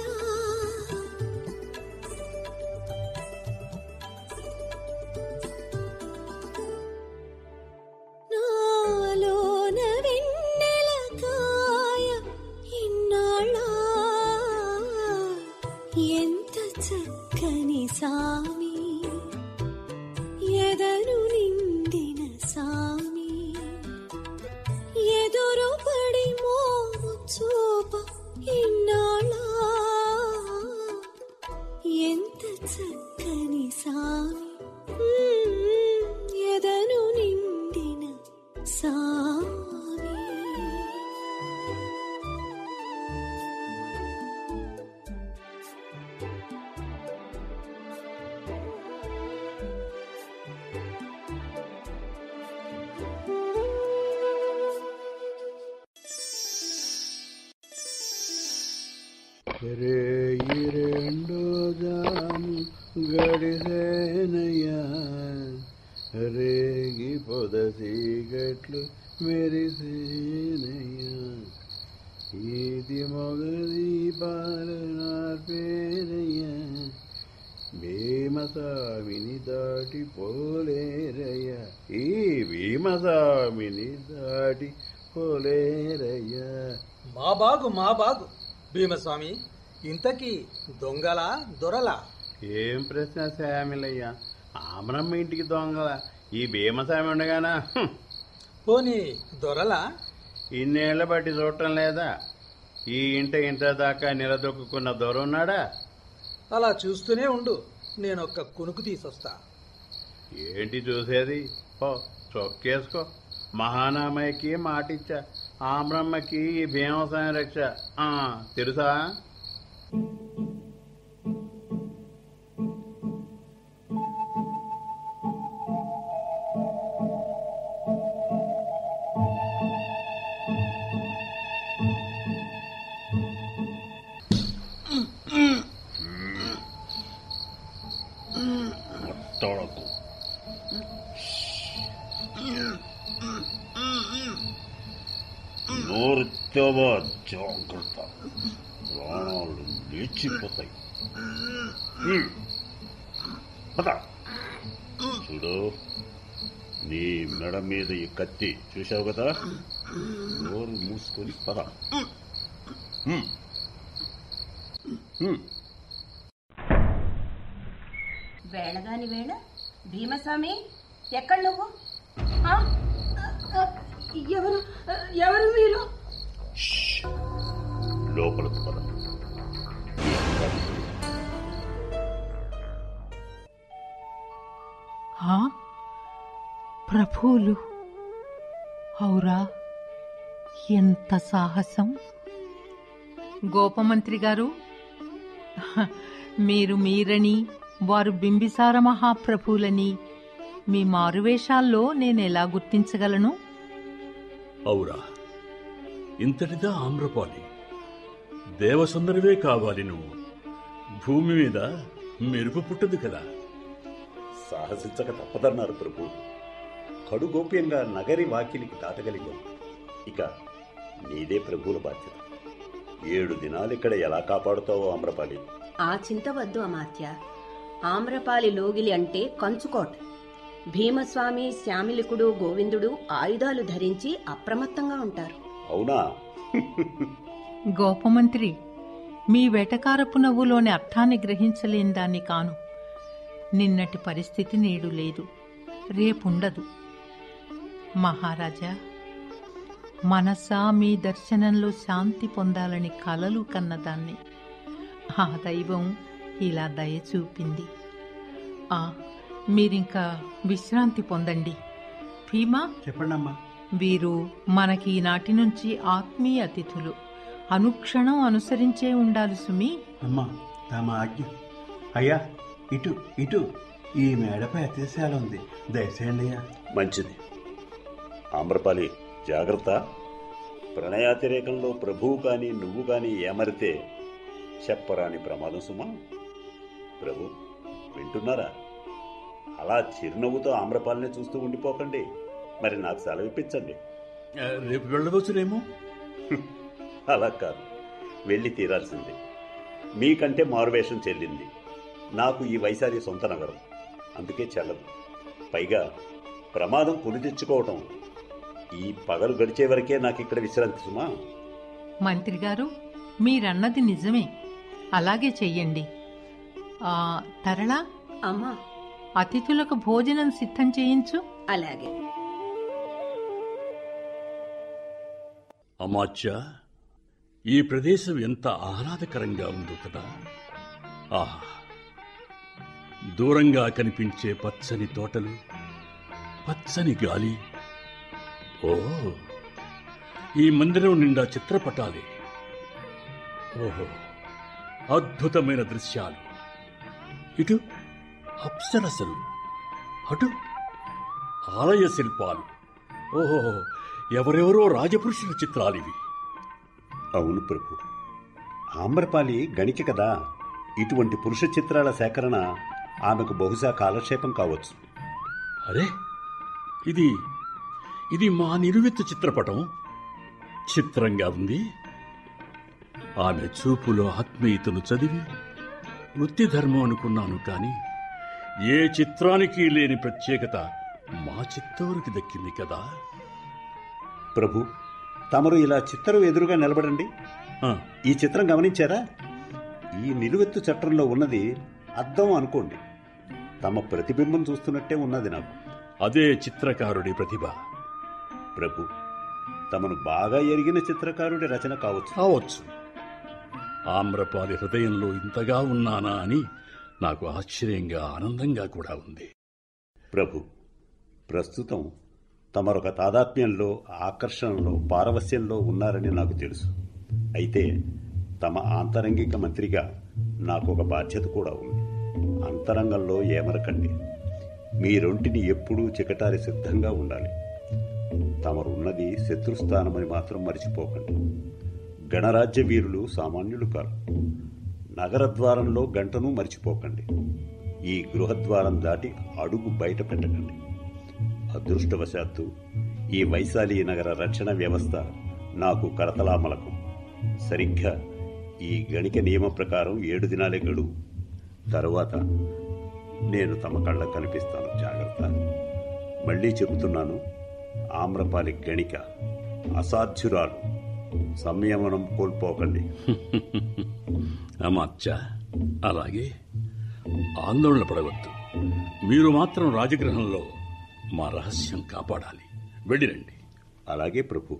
నాలోన వెన్నెల కాయ ఇన్నాళ్ళ ఎంత చక్కని సామి ఎదను నిండిన సామి ఎదురు పడి మోము చూప ఇన్నాళ్ళ ఎంత చక్కని సామి ఎదను నిండిన సామి రేయి రెండో జాము గడిసేనయ్యా రేగి పొదసీగట్లు మెరిసేనయ్యా ఇది మొగది పాలనార్పేరయ్యా భీమస్వామిని దాటి పోలేరయ్యా ఈ భీమస్వామిని దాటి పోలేరయ్యా మా బాగు భీమస్వామి, ఇంతకీ దొంగలా దొరలా? ఏం ప్రశ్న శ్యామిలయ్యా, ఆమరమ్మ ఇంటికి దొంగల ఈ భీమస్వామి ఉండగానా? పోనీ దొరలా? ఇన్నేళ్ల బట్టి చూడటం లేదా? ఈ ఇంట దాకా నిలదొక్కున్న దొర ఉన్నాడా? అలా చూస్తూనే ఉండు, నేనొక్క కునుకు తీసొస్తా. ఏంటి చూసేది? ఓ చొక్కేసుకో. మహానామయ్యకి మాటిచ్చా, ఆమ్రమ్మకి ఈ భీమస్వామి రక్ష తెలుసా? మాట్లాడకు. నోరుతావా జాగ్రత్త, ప్రాణాలు లేచిపోతాయి. పద. చూడు, నీ మెడ మీద ఈ కత్తి చూశావు కదా, నోరు మూసుకొని పద. వేళగాని వేళ భీమస్వామి, ఎక్కడ నువ్వు? ఎవరు ఎవరు మీరు? లోపలికి పద. ప్రభువులు, ఔరా, ఎంత సాహసం! గోపమంత్రి గారు, మీరని వారు బింబిసార మహాప్రభువులని మీ మారువేషాల్లో నేనెలా గుర్తించగలను? ఔరా, ఇంతటిదా ఆమ్రపాలి? దేవసుందరివే కావాలి నువ్వు. భూమి మీద మెరుపు పుట్టదు కదా. సాహసించక తప్పదన్నారు ప్రభు. కడుగోప్యంగా నగరి వాకిలికి దాటగలిగాం. ఇక నీదే ప్రభువుల బాధ్యత. 7 దినాలు ఇక్కడ ఎలా కాపాడుతావో ఆమ్రపాలి. ఆ చింత వద్దు అమాత్య. ఆమ్రపాలి లోగిలి అంటే కంచుకోట. భీమస్వామి, శ్యామిలికుడు, గోవిందుడు ఆయుధాలు ధరించి అప్రమత్తంగా ఉంటారు. అవునా? గోపమంత్రి, మీ వెటకారపు నవ్వులోని అర్థాన్ని గ్రహించలేని దాన్ని కాను. నిన్నటి పరిస్థితి నేడు లేదు, రేపుండదు. మహారాజా, మనసా మీ దర్శనంలో శాంతి పొందాలని కలలు కన్నదాన్ని. ఆ దైవం ఇలా దయ చూపింది. మీరింకా విశ్రాంతి పొందండి. భీమా, చెప్పండమ్మా. వీరు మనకి ఈనాటి నుంచి ఆత్మీయ అతిథులు. అనుక్షణం అనుసరించే ఉండాలి సుమి. అమ్మా, తమ ఆజ్ఞ. అయ్యా, ఇటు ఇటు, ఈ మేడపై అతిశాల ఉంది, దయచేయండి అయ్యా. మంచిది. ఆమ్రపాలి, జాగ్రత్త. ప్రణయాతిరేకంలో ప్రభువు కాని నువ్వు కాని ఏమరితే చెప్పరాని ప్రమాదం సుమా. ప్రభు, వింటున్నారా? అలా చిరునవ్వుతో ఆమ్రపాలిని చూస్తూ ఉండిపోకండి. మరి నాకు సెలవిప్పించండి. రేపు వెళ్ళవచ్చునేమో. అలా కాదు, వెళ్ళి తీరాల్సిందే. మీకంటే మారువేషం చెల్లింది. నాకు ఈ వైశాలి సొంత నగరం, అందుకే చెల్లదు. పైగా ప్రమాదం కొని తెచ్చుకోవటం ఈ పగలు గడిచే వరకే నాకు ఇక్కడ విశ్రాంతి సుమా. మంత్రి గారు, మీరన్నది నిజమే. అలాగే చెయ్యండి. తరళ, అమ్మా, అతిథులకు భోజనం సిద్ధం చేయించు. అలాగే. అమాత్య, ఈ ప్రదేశం ఎంత ఆహ్లాదకరంగా ఉందో కదా. ఆహా, దూరంగా కనిపించే పచ్చని తోటలు, పచ్చని గాలి. ఓ, ఈ మందిరం నిండా చిత్రపటాలే. ఓహో, అద్భుతమైన దృశ్యాలు. ఇటు అప్సరసలు, అటు ఆలయ శిల్పాలు. ఓహో, ఎవరెవరో రాజపురుషుల చిత్రాలివి. అవును ప్రభు, ఆమ్రపాలి గణిక కదా. ఇటువంటి పురుష చిత్రాల సేకరణ ఆమెకు బహుశా కాలక్షేపం కావచ్చు. అరే, ఇది మా నిలువెత్తు చిత్రపటం. చిత్రంగా ఉంది. ఆమె చూపులో ఆత్మీయతను చదివి వృత్తి ధర్మం అనుకున్నాను, కానీ ఏ చిత్రానికి లేని ప్రత్యేకత మా చిత్తూరుకి దక్కింది కదా. ప్రభు, తమరు ఇలా చిత్రం ఎదురుగా నిలబడండి. ఈ చిత్రం గమనించారా? ఈ నిలువెత్తు చట్రంలో ఉన్నది అద్దం అనుకోండి. తమ ప్రతిబింబం చూస్తున్నట్టే ఉన్నది నాకు. అదే చిత్రకారుడి ప్రతిభ. ప్రభు, తమను బాగా ఎరిగిన చిత్రకారుడి రచన కావచ్చు. ఆమ్రపాలి హృదయంలో ఇంతగా ఉన్నానా అని నాకు ఆశ్చర్యంగా, ఆనందంగా కూడా ఉంది. ప్రభు, ప్రస్తుతం తమరొక తాదాత్మ్యంలో, ఆకర్షణలో, పారవస్యంలో ఉన్నారని నాకు తెలుసు. అయితే తమ ఆంతరంగిక మంత్రిగా నాకు ఒక బాధ్యత కూడా ఉంది. అంతరంగంలో ఏమరకండి. మీరొంటిని ఎప్పుడూ చికటారి సిద్ధంగా ఉండాలి. తమరున్నది శత్రుస్థానమని మాత్రం మరిచిపోకండి. గణరాజ్య వీరులు సామాన్యులు కారు. నగర ద్వారంలో గంటను మరిచిపోకండి. ఈ గృహద్వారం దాటి అడుగు బయట పెట్టకండి. అదృష్టవశాత్తు ఈ వైశాలి నగర రక్షణ వ్యవస్థ నాకు కరతలామలకం. సరిగ్గా ఈ గణిక నియమ ప్రకారం 7 దినాలే గడువు. తరువాత నేను తమ కళ్ళకు కనిపిస్తాను. జాగ్రత్త. మళ్ళీ చెబుతున్నాను, ఆమ్రపాలి గణిక అసాధ్యురాలు. సంయమనం కోల్పోకండి. అమాత్య, అలాగే ఆందోళన పడవద్దు. మీరు మాత్రం రాజగృహంలో మా రహస్యం కాపాడాలి. వెళ్ళిరండి. అలాగే ప్రభు.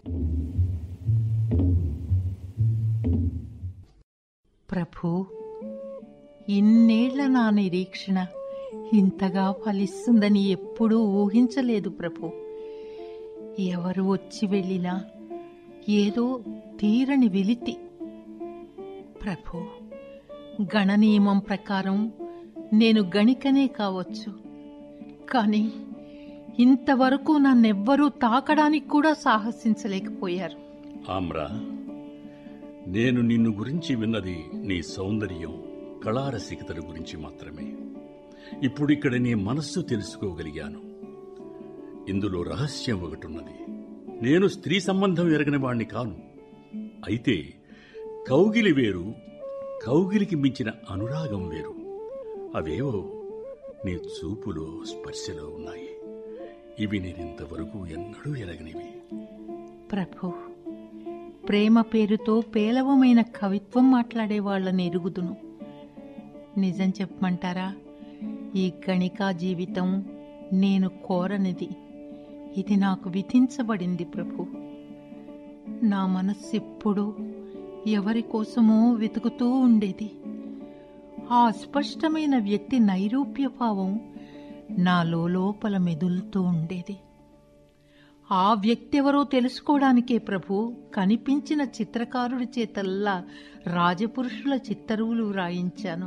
ప్రభు, ఇన్నేళ్ల నా నిరీక్షణ ఇంతగా ఫలిస్తుందని ఎప్పుడూ ఊహించలేదు ప్రభు. ఎవరు వచ్చి వెళ్ళినా ఏదో తీరని వెలితి. ప్రభు, గణనియమం ప్రకారం నేను గణికనే కావచ్చు, కానీ ఇంతవరకు నన్నెవ్వరూ తాకడానికి కూడా సాహసించలేకపోయారు. ఆమ్రా, నేను నిన్ను గురించి విన్నది నీ సౌందర్యం, కళారసికతల గురించి మాత్రమే. ఇప్పుడిక్కడ నీ మనస్సు తెలుసుకోగలిగాను. ఇందులో రహస్యం ఒకటున్నది. నేను స్త్రీ సంబంధం ఎరగని వాణ్ణి కాను. అయితే కౌగిలి వేరు, కౌగిలికి మించిన అనురాగం వేరు. అవేవో నీ చూపులో, స్పర్శలో ఉన్నాయి. ఇవి నేనింతవరకు ఎన్నడూ ఎరగనివి. ప్రభు, ప్రేమ పేరుతో పేలవమైన కవిత్వం మాట్లాడే వాళ్ళని ఎరుగుదును. నిజం చెప్పమంటారా? ఈ గణికా జీవితం నేను కోరనిది. ఇది నాకు విధించబడింది ప్రభు. నా మనస్సు ఎప్పుడూ ఎవరి కోసమో వెతుకుతూ ఉండేది. ఆ అస్పష్టమైన వ్యక్తి నైరూప్య భావం నా లోపల మెదులుతూ ఉండేది. ఆ వ్యక్తి ఎవరో తెలుసుకోవడానికే ప్రభు కనిపించిన చిత్రకారుడి చేతల్లా రాజపురుషుల చిత్తరువులు రాయించాను.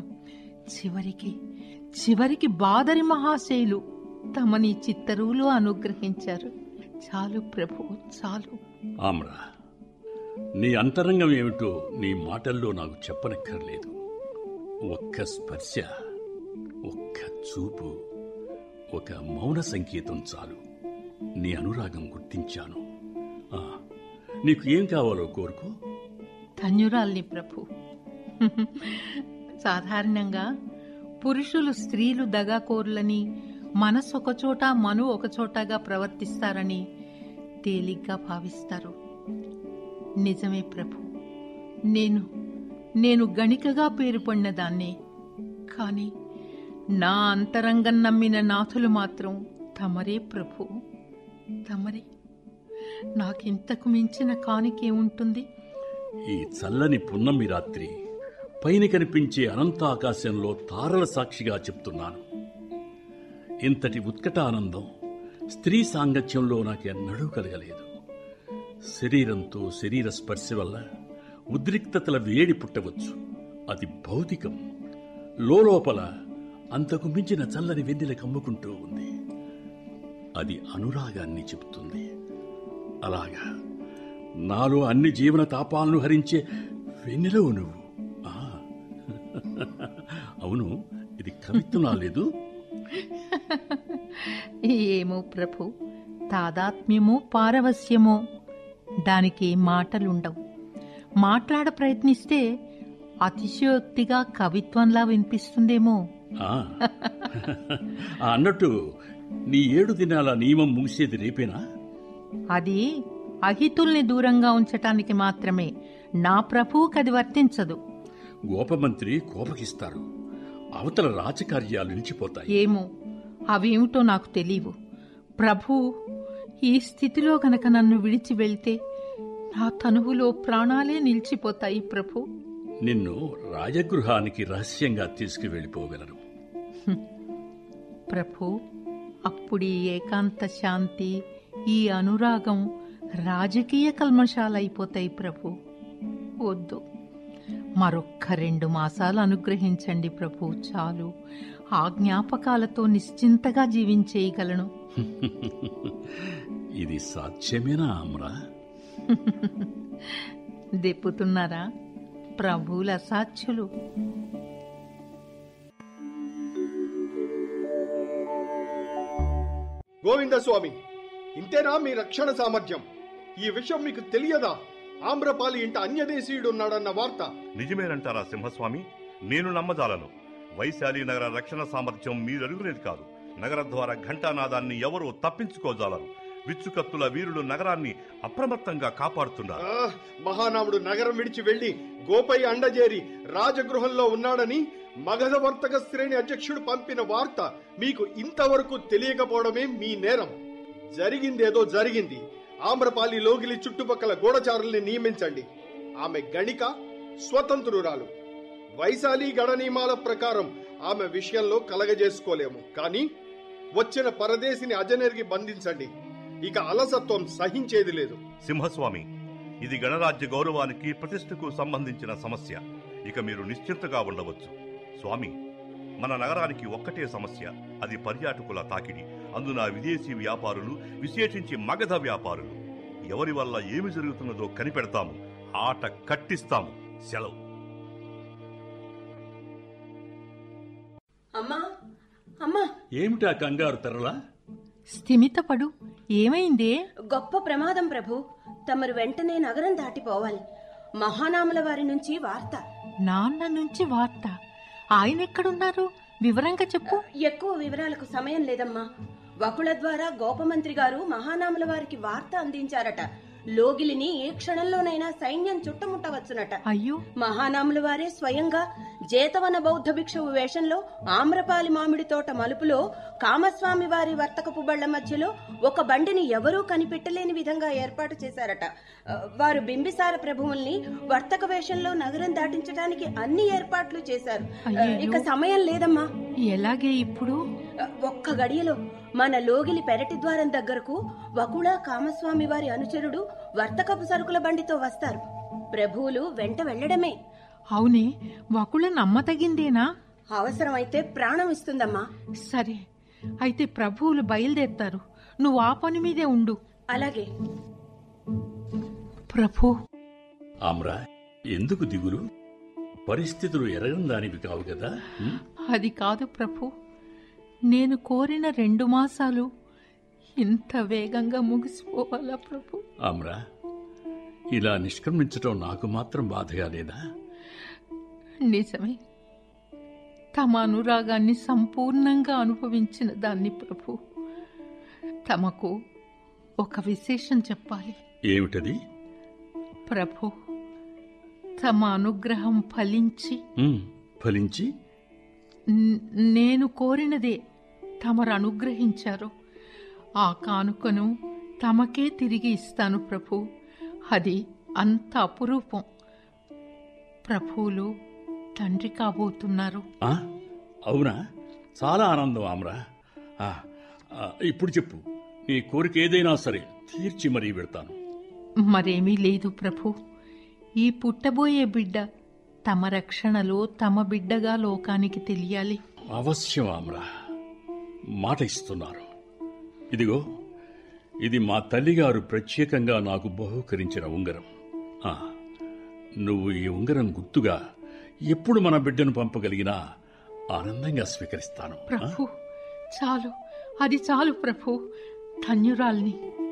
చివరికి బాదరి మహాశైలు తమని చిత్తరువులు అనుగ్రహించారు. చాలు ప్రభు, చాలు. ఆమ్రా, నీ అంతరంగం ఏమిటో నీ మాటల్లో నాకు చెప్పనక్కర్లేదు. ఒక్క స్పర్శ, ఒక్క చూపు, ఒక మౌన సంకేతం చాలు. నీ అనురాగం గుర్తించాను. నీకు ఏం కావాలో కోరుకో. ధన్యురాల్ని ప్రభు. సాధారణంగా పురుషులు స్త్రీలు దగాకోరులని, మనసు ఒకచోట మను ఒకచోటగా ప్రవర్తిస్తారని తేలిగ్గా భావిస్తారు. నిజమే ప్రభు, నేను గణికగా పేరు పొందిన దాన్నే. కాని నా అంతరంగం నమ్మిన నాథులు మాత్రం తమరే ప్రభు, తమరే. నాకింతకు మించిన కానికే ఉంటుంది? ఈ చల్లని పున్నమి రాత్రి పైన కనిపించే అనంత ఆకాశంలో తారల సాక్షిగా చెప్తున్నాను. ఇంతటి ఉత్కట ఆనందం స్త్రీ సాంగత్యంలో నాకెన్నడూ కలగలేదు. శరీరంతో శరీర స్పర్శ వల్ల ఉద్రిక్తతల వేడి పుట్టవచ్చు. అది భౌతికం. లోపల అంతకు మించిన చల్లని వెన్నెల కమ్ముకుంటూ ఉంది. అది అనురాగాన్ని చెబుతుంది. అలాగా నాలో అన్ని జీవన తాపాలను హరించే వెన్నెలవు నువ్వు. అవును, ఇది కవిత్వం రాలేదు. ఏమో ప్రభు, తాదాత్మ్యమో పారవస్యమో, దానికి మాటలుండవు. మాట్లాడ ప్రయత్నిస్తే అతిశయోక్తిగా కవిత్వంలా వినిపిస్తుందేమో. అన్నట్టు నీ 7 దినాల నియమం ముగిసేది రేపేనా? అది అహితుల్ని దూరంగా ఉంచటానికి మాత్రమే. నా ప్రభువుకి అది వర్తించదు. గోపమంత్రి కోపగిస్తారు. అవతల రాజకార్యాలు నిలిచిపోతాయి. ఏమో, అవేమిటో నాకు తెలియవు. ప్రభు ఈ స్థితిలో గనక నన్ను విడిచి వెళ్తే నా తనువులో ప్రాణాలే నిలిచిపోతాయి ప్రభు. నిన్ను రాజగృహానికి రహస్యంగా తీసుకువెళ్ళిపోగలరు. ప్రభు, అప్పుడు ఈ ఏకాంత శాంతి, ఈ అనురాగం రాజకీయ కల్మషాలైపోతాయి ప్రభు. వద్దు, మరొక్క 2 మాసాలు అనుగ్రహించండి ప్రభు, చాలు. ఆ జ్ఞాపకాలతో నిశ్చింతగా జీవించేయగలను. ఇది సాధ్యమేనా ఆమ్రా? దెప్పుతున్నారా? ప్రభువుల అసాధ్యులు. గోవిందస్వామి, ఇంతేనా మీ రక్షణ సామర్థ్యం? ఈ విషయం మీకు తెలియదా? ఆమ్రపాలి ఇంట అన్యదేశీయుడున్నాడన్న వార్త నిజమేనంటారా సింహస్వామి? నేను నమ్మజాలను. వైశాలి నగర రక్షణ సామర్థ్యం మీరరుగునేది కాదు. నగర ద్వారా ఘంటానాదాన్ని ఎవరూ తప్పించుకోజాలరు. విచ్చుకత్తుల వీరులు నగరాన్ని అప్రమత్తంగా కాపాడుతున్నారు. మహానాముడు నగరం విడిచి వెళ్లి గోపయ్య అండజేరి రాజగృహంలో ఉన్నాడని మగధ వర్తక శ్రేణి అధ్యక్షుడు పంపిన వార్త మీకు ఇంతవరకు తెలియకపోవడమే మీ నేరం. జరిగిందేదో జరిగింది. ఆమ్రపాలి లోగిలి చుట్టుపక్కల గూఢచారుల్ని నియమించండి. ఆమె గణిక, స్వతంత్రురాలు. వైశాలి గణ నియమాల ప్రకారం ఆమె విషయంలో కలగజేసుకోలేము. కానీ వచ్చిన పరదేశిని అజనేరికి బంధించండి. ఇక అలసత్వం సహించేది లేదు. సింహస్వామి, ఇది గణరాజ్య గౌరవానికి ప్రతిష్టకు సంబంధించిన సమస్య. ఇక మీరు నిశ్చింతగా ఉండవచ్చు. స్వామి, మన నగరానికి ఒక్కటే సమస్య, అది పర్యాటకుల తాకిడి. అందున విదేశీ వ్యాపారులు, విశేషించి మగధ వ్యాపారులు. ఎవరి వల్ల ఏమి జరుగుతున్నదో కనిపెడతాము, ఆట కట్టిస్తాము. సెలవు. అమ్మా, అమ్మా, ఏమిటా కంగారు తెరలా? స్థిమితపడు. ఏమైందే? గొప్ప ప్రమాదం ప్రభు. తమరు వెంటనే నగరం దాటిపోవాలి. మహానాముల వారి నుంచి వార్త. నాన్న నుంచి వార్త? ఆయన ఎక్కడున్నారు? వివరంగా చెప్పు. ఎక్కువ వివరాలకు సమయం లేదమ్మా. వకుల ద్వారా గోపమంత్రి గారు మహానాముల వారికి వార్త అందించారట. లోగిలిని ఏ క్షణంలోనైనా సైన్యం చుట్టుముట్టవచ్చునట. అయ్యో! మహానాముల వారే స్వయంగా జేతవన బౌద్ధ భిక్షువు వేషంలో ఆమ్రపాలి మామిడి తోట మలుపులో కామస్వామి వారి వర్తకపు బళ్ల మధ్యలో ఒక బండిని ఎవరూ కనిపెట్టలేని విధంగా ఏర్పాటు చేశారట. వారు బింబిసార ప్రభువుల్ని వర్తక వేషంలో నగరం దాటించడానికి అన్ని ఏర్పాట్లు చేశారు. ఇక సమయం లేదమ్మా. ఎలాగే ఇప్పుడు? ఒక్క గడియలో మన లోగిలి పెరటి ద్వారం దగ్గరకు వకుళ కామస్వామి వారి అనుచరుడు వర్తకపు సరుకుల బండితో వస్తారు. ప్రభువులు వెంట వెళ్లడమే. అవునే, వకుళ నమ్మతగిందేనా? అవసరమైతే ప్రాణం ఇస్తుందమ్మా. సరే, అయితే ప్రభువులు బయలుదేరుతారు. నువ్వు ఆ పని మీదే ఉండు. అలాగే ప్రభు. ఆమ్రా, ఎందుకు దిగులు? పరిస్థితులు ఎరగని దానివి కావు కదా. అది కాదు ప్రభు. నేను కోరిన 2 మాసాలు ఇంత వేగంగా ముగిసిపోవాలా ప్రభు? ఆమ్రా, ఇలా నిష్క్రమించటం నాకు మాత్రం బాధగా లేదా? నిజమే. తమ అనురాగాన్ని సంపూర్ణంగా అనుభవించిన దాన్ని ప్రభు. తమకు ఒక విశేషం చెప్పాలి. ఏమిటది? ప్రభు, తమ అనుగ్రహం ఫలించి నేను కోరినదే తమరు అనుగ్రహించారు. ఆ కానుకను తమకే తిరిగి ఇస్తాను ప్రభు. అది అంత అపురూపం. ప్రభువులు తండ్రి కాబోతున్నారు. అవునా? చాలా ఆనందం ఆమ్రా. ఇప్పుడు చెప్పు, నీ కోరిక ఏదైనా సరే తీర్చి మరీ పెడతాను. మరేమీ లేదు ప్రభు. ఈ పుట్టబోయే బిడ్డ తమ రక్షణలో తమ బిడ్డగా లోకానికి తెలియాలి. అవశ్యం ఆమ్రా, మాట ఇస్తున్నారు. ఇదిగో, ఇది మా తల్లిగారు ప్రత్యేకంగా నాకు బహూకరించిన ఉంగరం. నువ్వు ఈ ఉంగరం గుర్తుగా ఎప్పుడు మన బిడ్డను పంపగలిగినా ఆనందంగా స్వీకరిస్తాను. ప్రభు, చాలు, అది చాలు ప్రభు. ధన్యురాల్ని.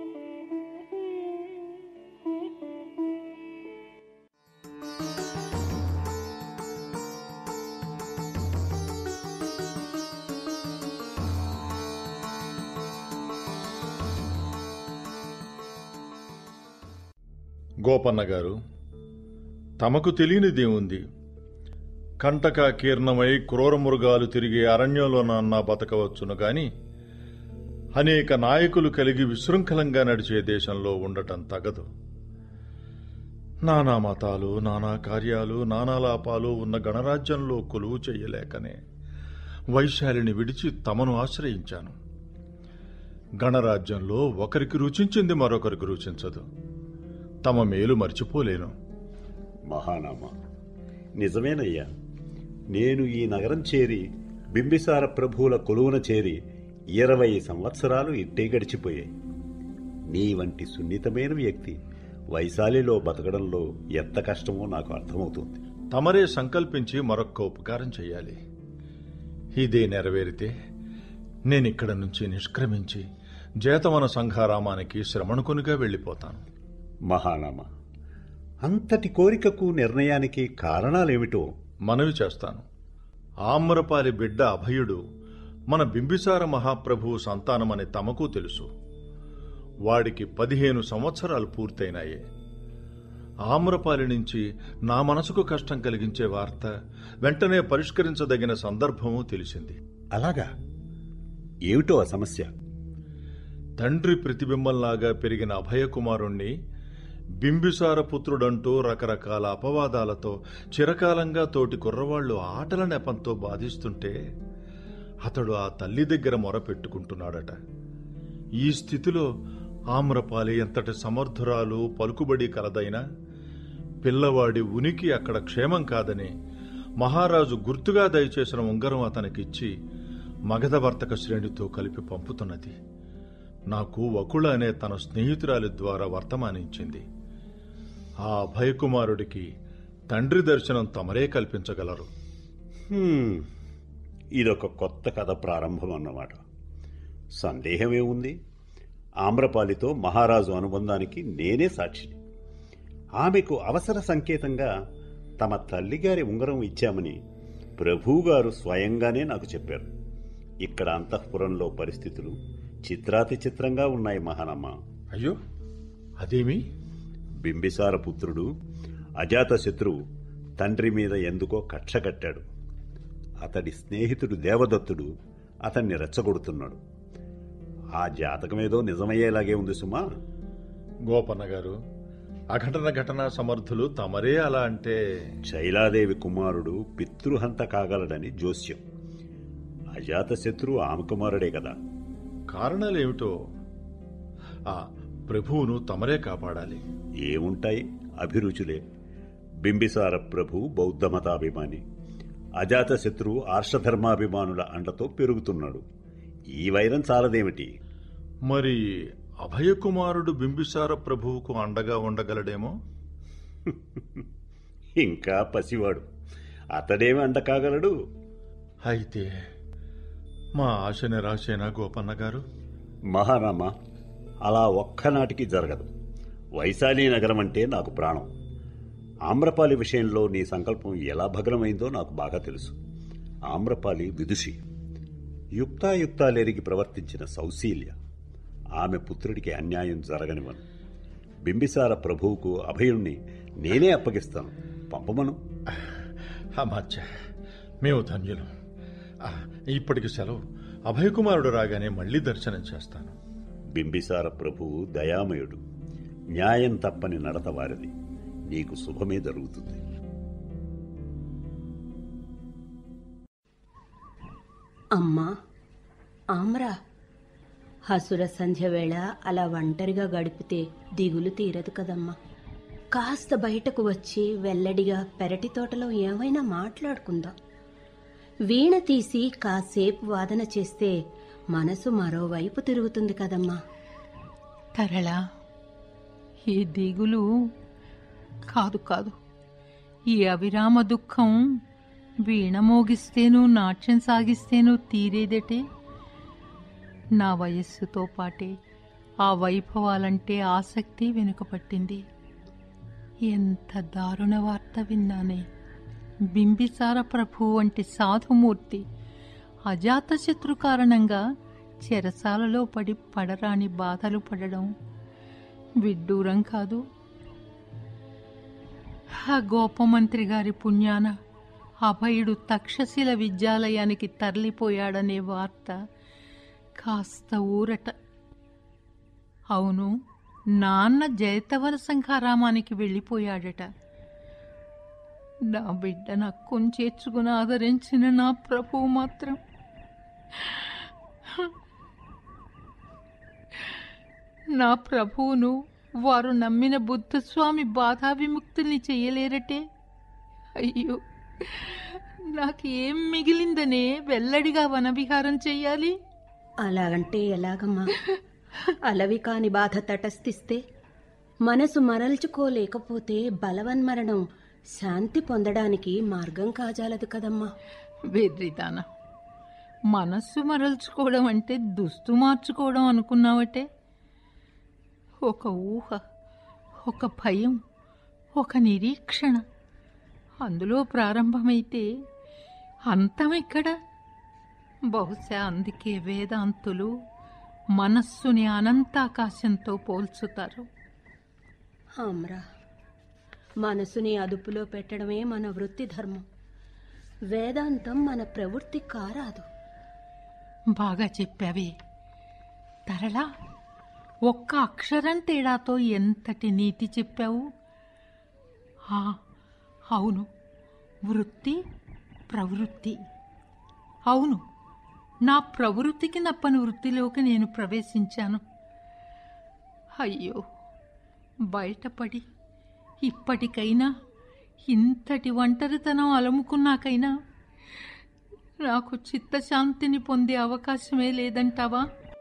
గోపన్న గారు, తమకు తెలియనిదేముంది? కంటక కీర్ణమై క్రూర మృగాలు తిరిగే అరణ్యంలోనన్నా బతకవచ్చును గాని అనేక నాయకులు కలిగి విశృంఖలంగా నడిచే దేశంలో ఉండటం తగదు. నానా మతాలు, నానా కార్యాలు, నానాలాపాలు ఉన్న గణరాజ్యంలో కొలువు చెయ్యలేకనే వైశాలిని విడిచి తమను ఆశ్రయించాను. గణరాజ్యంలో ఒకరికి రుచించింది మరొకరికి రుచించదు. తమ మేలు మర్చిపోలేను. మహానామ, నిజమేనయ్యా. నేను ఈ నగరం చేరి బింబిసార ప్రభువుల కొలువున చేరి 20 సంవత్సరాలు ఇట్టే గడిచిపోయాయి. నీ వంటి సున్నితమైన వ్యక్తి వైశాలిలో బతకడంలో ఎంత కష్టమో నాకు అర్థమవుతుంది. తమరే సంకల్పించి మరొక్క ఉపకారం చెయ్యాలి. ఇదే నెరవేరితే నేనిక్కడ నుంచి నిష్క్రమించి జేతవన సంఘారామానికి శ్రమణుకునిగా వెళ్ళిపోతాను. మహానామ, అంతటి కోరికకు నిర్ణయానికి కారణాలేమిటో మనవి చేస్తాను. ఆమ్రపాలి బిడ్డ అభయుడు మన బింబిసార మహాప్రభువు సంతానమని తమకు తెలుసు. వాడికి 15 సంవత్సరాలు పూర్తయినాయే. ఆమ్రపాలి నుంచి నా మనసుకు కష్టం కలిగించే వార్త వెంటనే పరిష్కరించదగిన సందర్భము తెలిసింది. అలాగా? ఏమిటో ఆ సమస్య? తండ్రి ప్రతిబింబంలాగా పెరిగిన అభయకుమారుణ్ణి బింబిసార పుత్రుడంటూ రకరకాల అపవాదాలతో చిరకాలంగా తోటి కుర్రవాళ్లు ఆటల నెపంతో బాధిస్తుంటే అతడు ఆ తల్లి దగ్గర మొరపెట్టుకుంటున్నాడట. ఈ స్థితిలో ఆమ్రపాలి ఎంతటి సమర్థురాలు, పలుకుబడి కలదైనా పిల్లవాడి ఉనికి అక్కడ క్షేమం కాదని మహారాజు గుర్తుగా దయచేసిన ఉంగరం అతనికిచ్చి మగధ వర్తక శ్రేణితో కలిపి పంపుతున్నది. నాకు వకుళ అనే తన స్నేహితురాలి ద్వారా వర్తమానించింది. ఆ అభయకుమారుడికి తండ్రి దర్శనం తమరే కల్పించగలరు. ఇదొక కొత్త కథ ప్రారంభం అన్నమాట. సందేహమేముంది? ఆమ్రపాలితో మహారాజు అనుబంధానికి నేనే సాక్షిని. ఆమెకు అవసర సంకేతంగా తమ తల్లిగారి ఉంగరం ఇచ్చామని ప్రభువుగారు స్వయంగానే నాకు చెప్పారు. ఇక్కడ అంతఃపురంలో పరిస్థితులు చిత్రాతి చిత్రంగా ఉన్నాయి మహానమ్మ. అయ్యో, అదేమి? బింబిసార పుత్రుడు అజాతశత్రువు తండ్రి మీద ఎందుకో కక్ష కట్టాడు. అతడి స్నేహితుడు దేవదత్తుడు అతన్ని రెచ్చగొడుతున్నాడు. ఆ జాతకమేదో నిజమయ్యేలాగే ఉంది సుమా. గోపన్న గారు, అఘటన ఘటనా సమర్థులు తమరే అలా అంటే? శైలాదేవి కుమారుడు పితృహంత కాగలడని జోస్యం. అజాతశత్రువు ఆమె కుమారుడే కదా. కారణాలేమిటో ఆ ప్రభువును తమరే కాపాడాలి. ఏముంటాయి, అభిరుచులే. బింబిసార ప్రభు బౌద్ధమతాభిమాని, అజాతశత్రువు ఆర్షధర్మాభిమానుల అండతో పెరుగుతున్నాడు. ఈ వైరం చాలదేమిటి? మరి అభయకుమారుడు బింబిసార ప్రభువుకు అండగా ఉండగలడేమో. ఇంకా పసివాడు, అతడేమి అండ కాగలడు? అయితే మా ఆశ నిరాశేనా గోపన్న గారు? మహారామ, అలా ఒక్కనాటికి జరగదు. వైశాలి నగరం అంటే నాకు ప్రాణం. ఆమ్రపాలి విషయంలో నీ సంకల్పం ఎలా భగ్నమైందో నాకు బాగా తెలుసు. ఆమ్రపాలి విదుషి, యుక్తాయుక్తాలెరిగి ప్రవర్తించిన సౌశీల్య. ఆమె పుత్రుడికి అన్యాయం జరగనివను. బింబిసార ప్రభువుకు అభయుణ్ణి నేనే అప్పగిస్తాను. పంపమను. అమాత్య, మేము ధన్యులు. ఇప్పటికి సెలవు. అభయకుమారుడు రాగానే మళ్లీ దర్శనం చేస్తాను. బింబిసార ప్రభువు దయామయుడు. న్యాయం తప్పని నడత వారిది. నీకు శుభమే జరుగుతుంది. అమ్మా ఆమ్రా, హసుర సంధ్య వేళ అలా ఒంటరిగా గడిపితే దిగులు తీరదు కదమ్మా. కాస్త బయటకు వచ్చి వెల్లడిగా పెరటి తోటలో ఏమైనా మాట్లాడుకుందాం. వీణ తీసి కాసేపు వాదన చేస్తే మనసు మరోవైపు తిరుగుతుంది కదమ్మా. తరళ, ఈ దిగులు కాదు కాదు, ఈ అవిరామ దుఃఖం వీణ మోగిస్తేనూ నాట్యం సాగిస్తేనూ తీరేదటే. నా వయస్సుతో పాటే ఆ వైభవాలంటే ఆసక్తి వెనుకపట్టింది. ఎంత దారుణ వార్త విన్నానే. బింబిసార ప్రభు వంటి సాధుమూర్తి అజాతశత్రు కారణంగా చెరసాలలో పడి పడరాని బాధలు పడడం విడ్డూరం కాదు. ఆ గోపమంత్రి గారి పుణ్యాన అభయుడు తక్షశిల విద్యాలయానికి తరలిపోయాడనే వార్త కాస్త ఊరట. అవును, నాన్న జైతవన సంఘారామానికి వెళ్ళిపోయాడట. నా బిడ్డ నక్కుం చేర్చుకుని ఆదరించిన నా ప్రభువు మాత్రం నా ప్రభువును వారు నమ్మిన బుద్ధస్వామి బాధా విముక్తుల్ని చెయ్యలేరటే. అయ్యో, నాకు ఏం మిగిలిందనే వెల్లడిగా వనవిహారం చెయ్యాలి. అలాగంటే ఎలాగమ్మా? అలవి కాని బాధ తటస్థిస్తే, మనసు మరల్చుకోలేకపోతే బలవన్మరణం శాంతి పొందడానికి మార్గం కాజాలదు కదమ్మా. వెర్రిదాన, మనస్సు మరల్చుకోవడం అంటే దుస్తు మార్చుకోవడం అనుకున్నావటే. ఒక ఊహ, ఒక భయం, ఒక నిరీక్షణ అందులో ప్రారంభమైతే అంతమెక్కడ? బహుశా అందుకే వేదాంతులు మనస్సుని అనంతాకాశంతో పోల్చుతారు. ఆమ్రా, మనసుని అదుపులో పెట్టడమే మన వృత్తి ధర్మం. వేదాంతం మన ప్రవృత్తి కారాదు. బాగా చెప్పావే తరళా. ఒక్క అక్షరం తేడాతో ఎంతటి నీతి చెప్పావు. అవును, వృత్తి ప్రవృత్తి. అవును, నా ప్రవృత్తికి నప్పని వృత్తిలోకి నేను ప్రవేశించాను. అయ్యో, బయటపడి ఇప్పటికైనా ఇంతటి ఒంటరితనం అలముకున్నాకైనా నాకు చిత్తశాంతిని పొందే అవకాశమే లేదంటావా?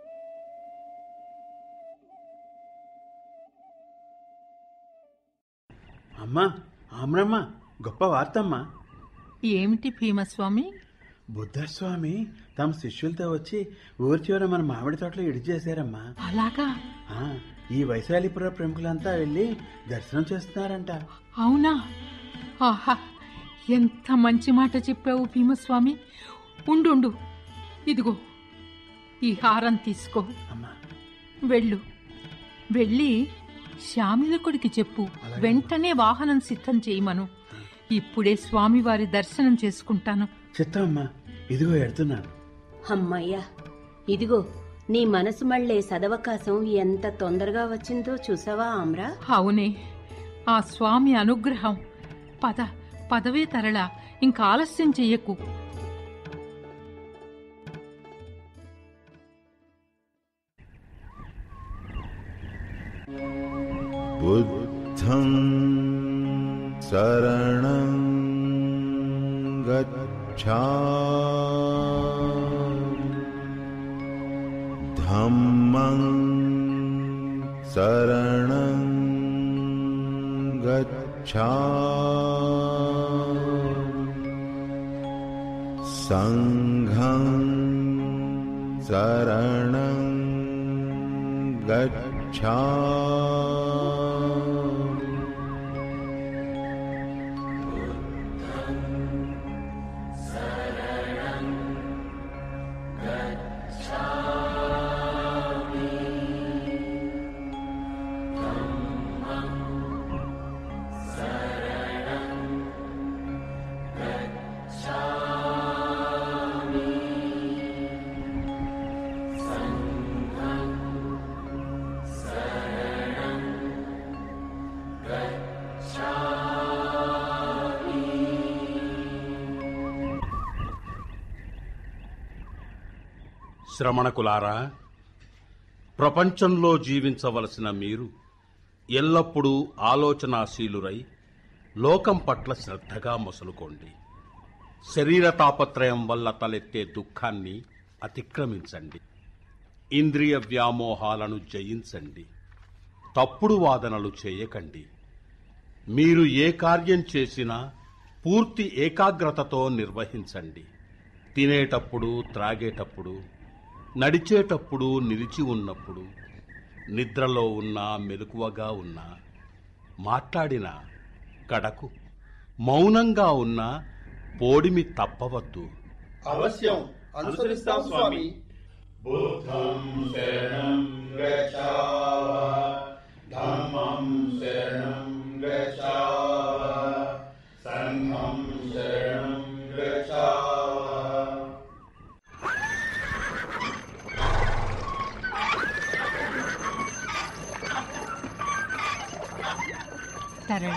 అమ్మా, ఆమ్రమ్మ, గొప్ప వార్తమ్మా. ఏమిటి భీమస్వామి? బుద్ధస్వామి తమ శిష్యులతో వచ్చి ఊరి చివర మన మామిడి తోటలో ఇడిచేశారమ్మా. అలాగా? ఈ వైశాలిపుర ప్రముఖులంతా వెళ్ళి దర్శనం చేస్తున్నారంట. అవునా? ఆహా, ఎంత మంచి మాట చెప్పావు భీమస్వామి. ఉండు, ఇదిగో ఈ హారం తీసుకో. వెళ్ళు, వెళ్ళి శ్యామిలకుడికి చెప్పు, వెంటనే వాహనం సిద్ధం చేయమను. ఇప్పుడే స్వామివారి దర్శనం చేసుకుంటాను. చిత్తమ్మా, ఇదిగో ఎడుతున్నాను. అమ్మయ్యా, ఇదిగో నీ మనసు మళ్ళే సదవకాశం ఎంత తొందరగా వచ్చిందో చూసావా ఆమ్రా? అవునే, ఆ స్వామి అనుగ్రహం. పదవే తరళ, ఇంకా ఆలస్యం చెయ్యకు. బుద్ధం శరణం గచ్ఛామి, ధమ్మం శరణం గచ్ఛామి, సంఘం శరణం గచ్ఛామి. శ్రమణకులారా, ప్రపంచంలో జీవించవలసిన మీరు ఎల్లప్పుడూ ఆలోచనాశీలురై లోకం పట్ల శ్రద్ధగా మసులుకోండి. శరీర తాపత్రయం వల్ల తలెత్తే దుఃఖాన్ని అతిక్రమించండి. ఇంద్రియ వ్యామోహాలను జయించండి. తప్పుడు వాదనలు చేయకండి. మీరు ఏ కార్యం చేసినా పూర్తి ఏకాగ్రతతో నిర్వహించండి. తినేటప్పుడు, త్రాగేటప్పుడు, నడిచేటప్పుడు, నిలిచి ఉన్నప్పుడు, నిద్రలో ఉన్నా, మెలకువగా ఉన్నా, మాట్లాడినా, కడకు మౌనంగా ఉన్నా పోడిమి తప్పవద్దు. అవశ్యం అనుసరిస్తాం స్వామి. బుద్ధం శరణం గచ్ఛామి, ధమ్మం శరణం గచ్ఛామి, సంఘం శరణం గచ్ఛామి. తరళ,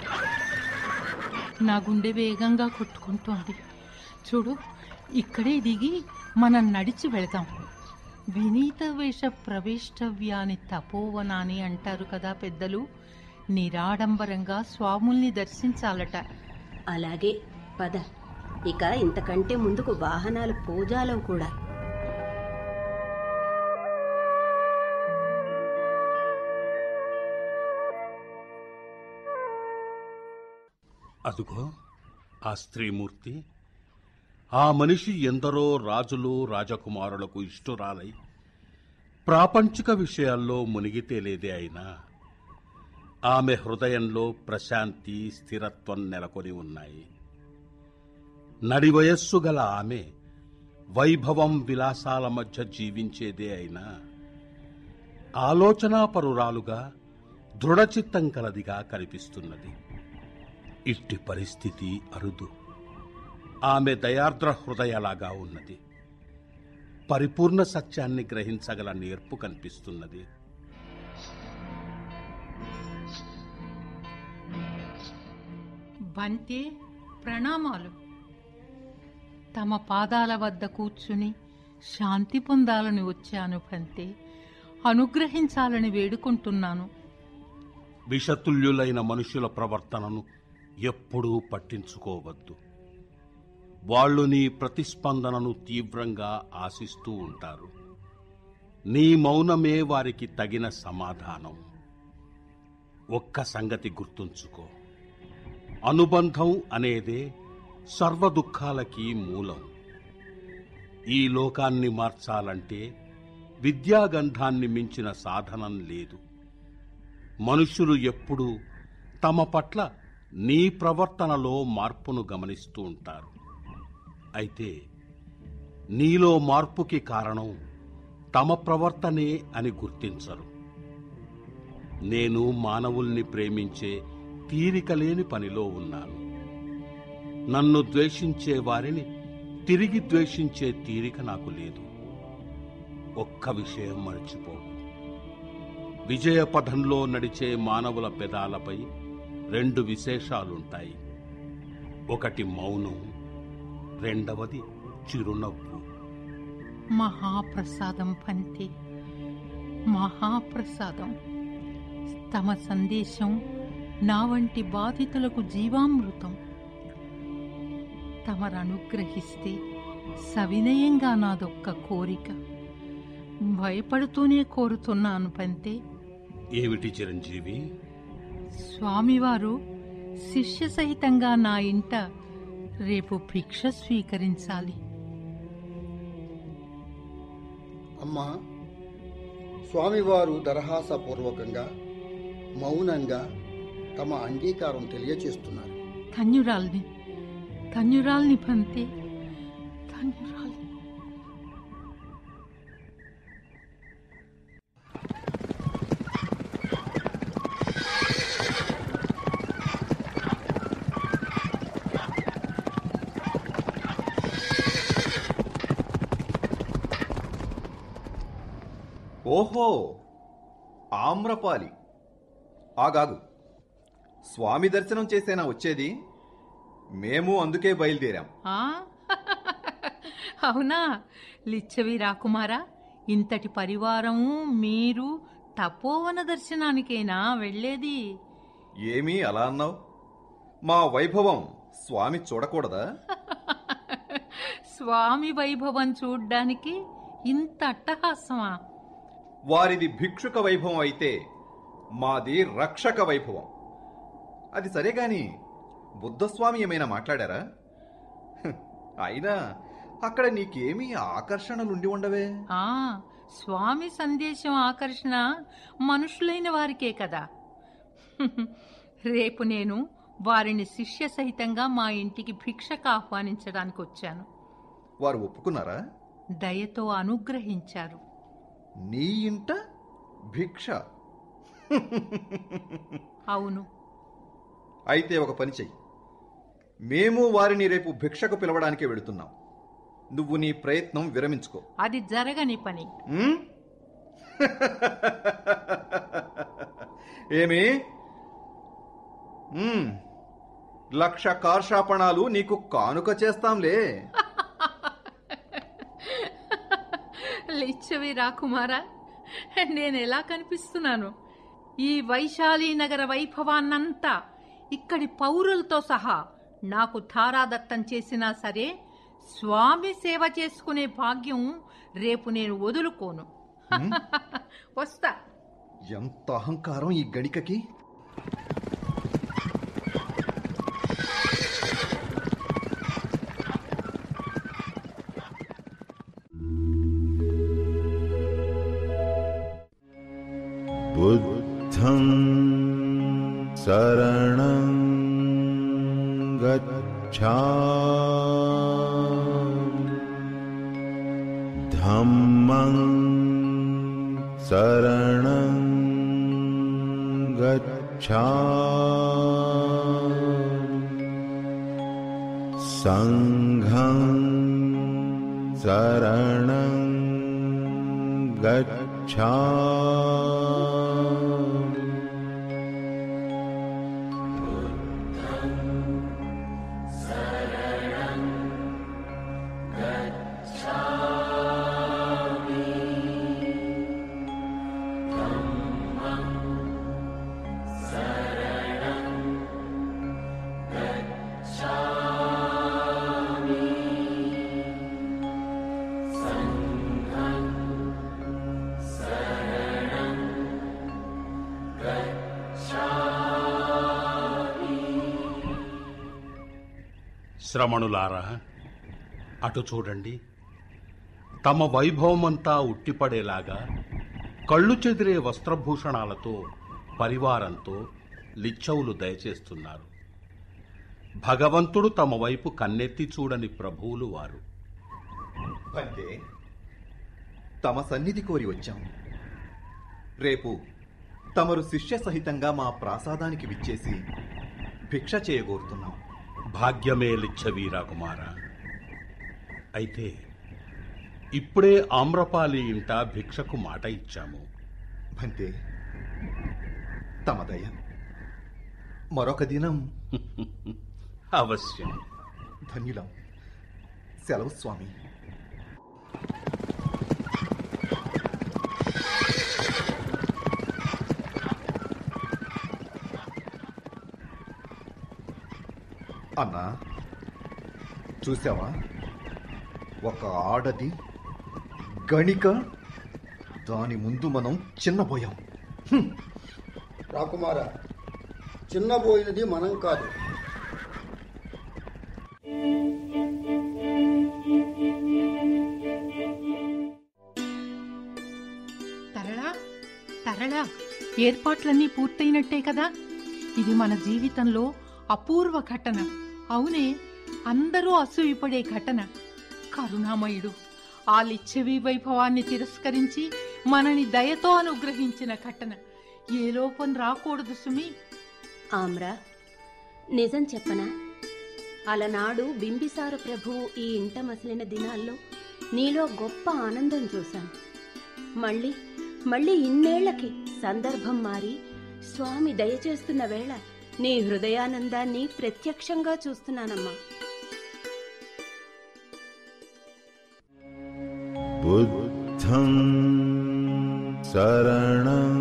నా గుండె వేగంగా కొట్టుకుంటోంది. చూడు, ఇక్కడే దిగి మనం నడిచి వెళదాం. వినీత వేష ప్రవేష్టవ్యాని తపోవనాని అంటారు కదా పెద్దలు. నిరాడంబరంగా స్వాముల్ని దర్శించాలట. అలాగే పద. ఇక ఇంతకంటే ముందుకు వాహనాలు పూజాలవు కూడా. అదుగో ఆ స్త్రీమూర్తి. ఆ మనిషి ఎందరో రాజులు రాజకుమారులకు ఇష్టురాలై ప్రాపంచిక విషయాల్లో మునిగి తేలేదే అయినా ఆమె హృదయంలో ప్రశాంతి, స్థిరత్వం నెలకొని ఉన్నాయి. నడి వయస్సు గల ఆమె వైభవం, విలాసాల మధ్య జీవించేదే అయినా ఆలోచనాపరురాలుగా, దృఢచిత్తం కలదిగా కనిపిస్తున్నది. ఇట్టి పరిస్థితి అరుదు. ఆమె దయార్ద్ర హృదయలాగా ఉన్నది. పరిపూర్ణ సత్యాన్ని గ్రహించగల నేర్పు కనిపిస్తున్నది. బంతే, ప్రణామాలు. తమ పాదాల వద్ద కూర్చుని శాంతి పొందాలని వచ్చాను బంతే. అనుగ్రహించాలని వేడుకుంటున్నాను. విషతుల్యులైన మనుషుల ప్రవర్తనను ఎప్పుడూ పట్టించుకోవద్దు. వాళ్ళు నీ ప్రతిస్పందనను తీవ్రంగా ఆశిస్తూ ఉంటారు. నీ మౌనమే వారికి తగిన సమాధానం. ఒక్క సంగతి గుర్తుంచుకో, అనుబంధం అనేదే సర్వ దుఃఖాలకి మూలం. ఈ లోకాన్ని మార్చాలంటే విద్యాగంధాన్ని మించిన సాధనం లేదు. మనుషులు ఎప్పుడూ తమ పట్ల నీ ప్రవర్తనలో మార్పును గమనిస్తూ ఉంటారు. అయితే నీలో మార్పుకి కారణం తమ ప్రవర్తనే అని గుర్తించరు. నేను మానవుల్ని ప్రేమించే తీరికలేని పనిలో ఉన్నాను. నన్ను ద్వేషించే వారిని తిరిగి ద్వేషించే తీరిక నాకు లేదు. ఒక్క విషయం మర్చిపోకు, విజయపథంలో నడిచే మానవుల పెదాలపై 2 విశేషాలుంటాయి. ఒకటి మౌనం, రెండవది చిరునవ్వు. మహాప్రసాదం పంతే, మహాప్రసాదం. తమ సందేశం నా వంటి బాధితులకు జీవామృతం. తమరనుగ్రహిస్తే సవినయంగా నాదొక్క కోరిక. భయపడుతూనే కోరుతున్నాను పంతే. ఏమిటి చిరంజీవి? స్వామివారు శిష్య సహితంగా నా ఇంట రేపు భిక్ష స్వీకరించాలి. అమ్మా, స్వామివారు దరహాసపూర్వకంగా మౌనంగా తమ అంగీకారం తెలియచేస్తున్నారు. ధన్యురాల్ని, ధన్యురాల్ని పంతే, ధన్యురాల్ని. ఓహో, ఆమ్రపాలి. ఆగాగు, స్వామి దర్శనం చేసేనా వచ్చేది? మేము అందుకే బయలుదేరాం. అవునా లిచ్చవి రాకుమారా? ఇంతటి పరివారము మీరు తపోవన దర్శనానికేనా వెళ్ళేది? ఏమీ అలా అన్నావు? మా వైభవం స్వామి చూడకూడదా? స్వామి వైభవం చూడ్డానికి ఇంత అట్టహాసమా? వారిది భిక్షుక వైభవం అయితే మాది రక్షక వైభవం. అది సరే గాని బుద్ధస్వామి ఏమైనా మాట్లాడారా? అయినా అక్కడ నీకేమీ ఆకర్షణలుండి ఉండవే. స్వామి సందేశం ఆకర్షణ మనుషులైన వారికే కదా. రేపు నేను వారిని శిష్య సహితంగా మా ఇంటికి భిక్షకు ఆహ్వానించడానికి వచ్చాను. వారు ఒప్పుకున్నారా? దయతో అనుగ్రహించారు. నీ ఇంట భిక్ష? అవును. అయితే ఒక పని చెయ్యి, మేము వారిని రేపు భిక్షకు పిలవడానికే వెళుతున్నాం. నువ్వు నీ ప్రయత్నం విరమించుకో. అది జరగని పని. ఏమి 1,00,000 కార్షాపణాలు నీకు కానుక చేస్తాంలే. లిచ్చవి రాకుమారా, నేనెలా కనిపిస్తున్నాను? ఈ వైశాలి నగర వైభవాన్నంతా ఇక్కడి పౌరులతో సహా నాకు ధారాదత్తం చేసినా సరే స్వామి సేవ చేసుకునే భాగ్యం రేపు నేను వదులుకోను. వస్తా. ఎంత అహంకారం ఈ గణికకి! बुद्धं शरणं गच्छामि धम्मं शरणं गच्छामि संघं शरणं गच्छामि శ్రమణులారా, అటు చూడండి. తమ వైభవమంతా ఉట్టిపడేలాగా కళ్ళు చెదిరే వస్త్రభూషణాలతో పరివారంతో లిచ్చవులు దయచేస్తున్నారు. భగవంతుడు తమ వైపు కన్నెత్తి చూడని ప్రభువులు వారు. అంటే తమ సన్నిధి కోరి వచ్చాం. రేపు తమరు శిష్య సహితంగా మా ప్రాసాదానికి విచ్చేసి భిక్ష చేయగోరుతున్నాం. భాగ్యమే లిచ్చవీరా కుమార. అయితే ఇప్పుడే ఆమ్రపాలి ఇంట భిక్షకు మాట ఇచ్చాము. భంతే తమ దయ. మరొక దినం అవశ్యం. ధన్యులం. సెలవు స్వామి. అన్నా, చూసావా? ఒక ఆడది గణిక, దాని ముందు మనం చిన్నపోయాం. రాకుమారా, చిన్నపోయినది మనం కాదు. తరళా తరళా, ఏర్పాట్లన్నీ పూర్తయినట్టే కదా. ఇది మన జీవితంలో అపూర్వ ఘటన. అవునే, అందరూ అసూయపడే ఘటన. కరుణామయుడు ఆ లిచ్చవి వైభవాన్ని తిరస్కరించి మనని దయతో అనుగ్రహించిన ఘటన. ఏ లోపం రాకూడదు సుమి. ఆమ్రా, నిజం చెప్పనా? అలనాడు బింబిసార ప్రభువు ఈ ఇంట మసిలిన దినాల్లో నీలో గొప్ప ఆనందం చూశాను. మళ్ళీ ఇన్నేళ్లకి సందర్భం మారి స్వామి దయచేస్తున్న వేళ నీ హృదయానందాన్ని ప్రత్యక్షంగా చూస్తున్నానమ్మా. बुद्धं शरणं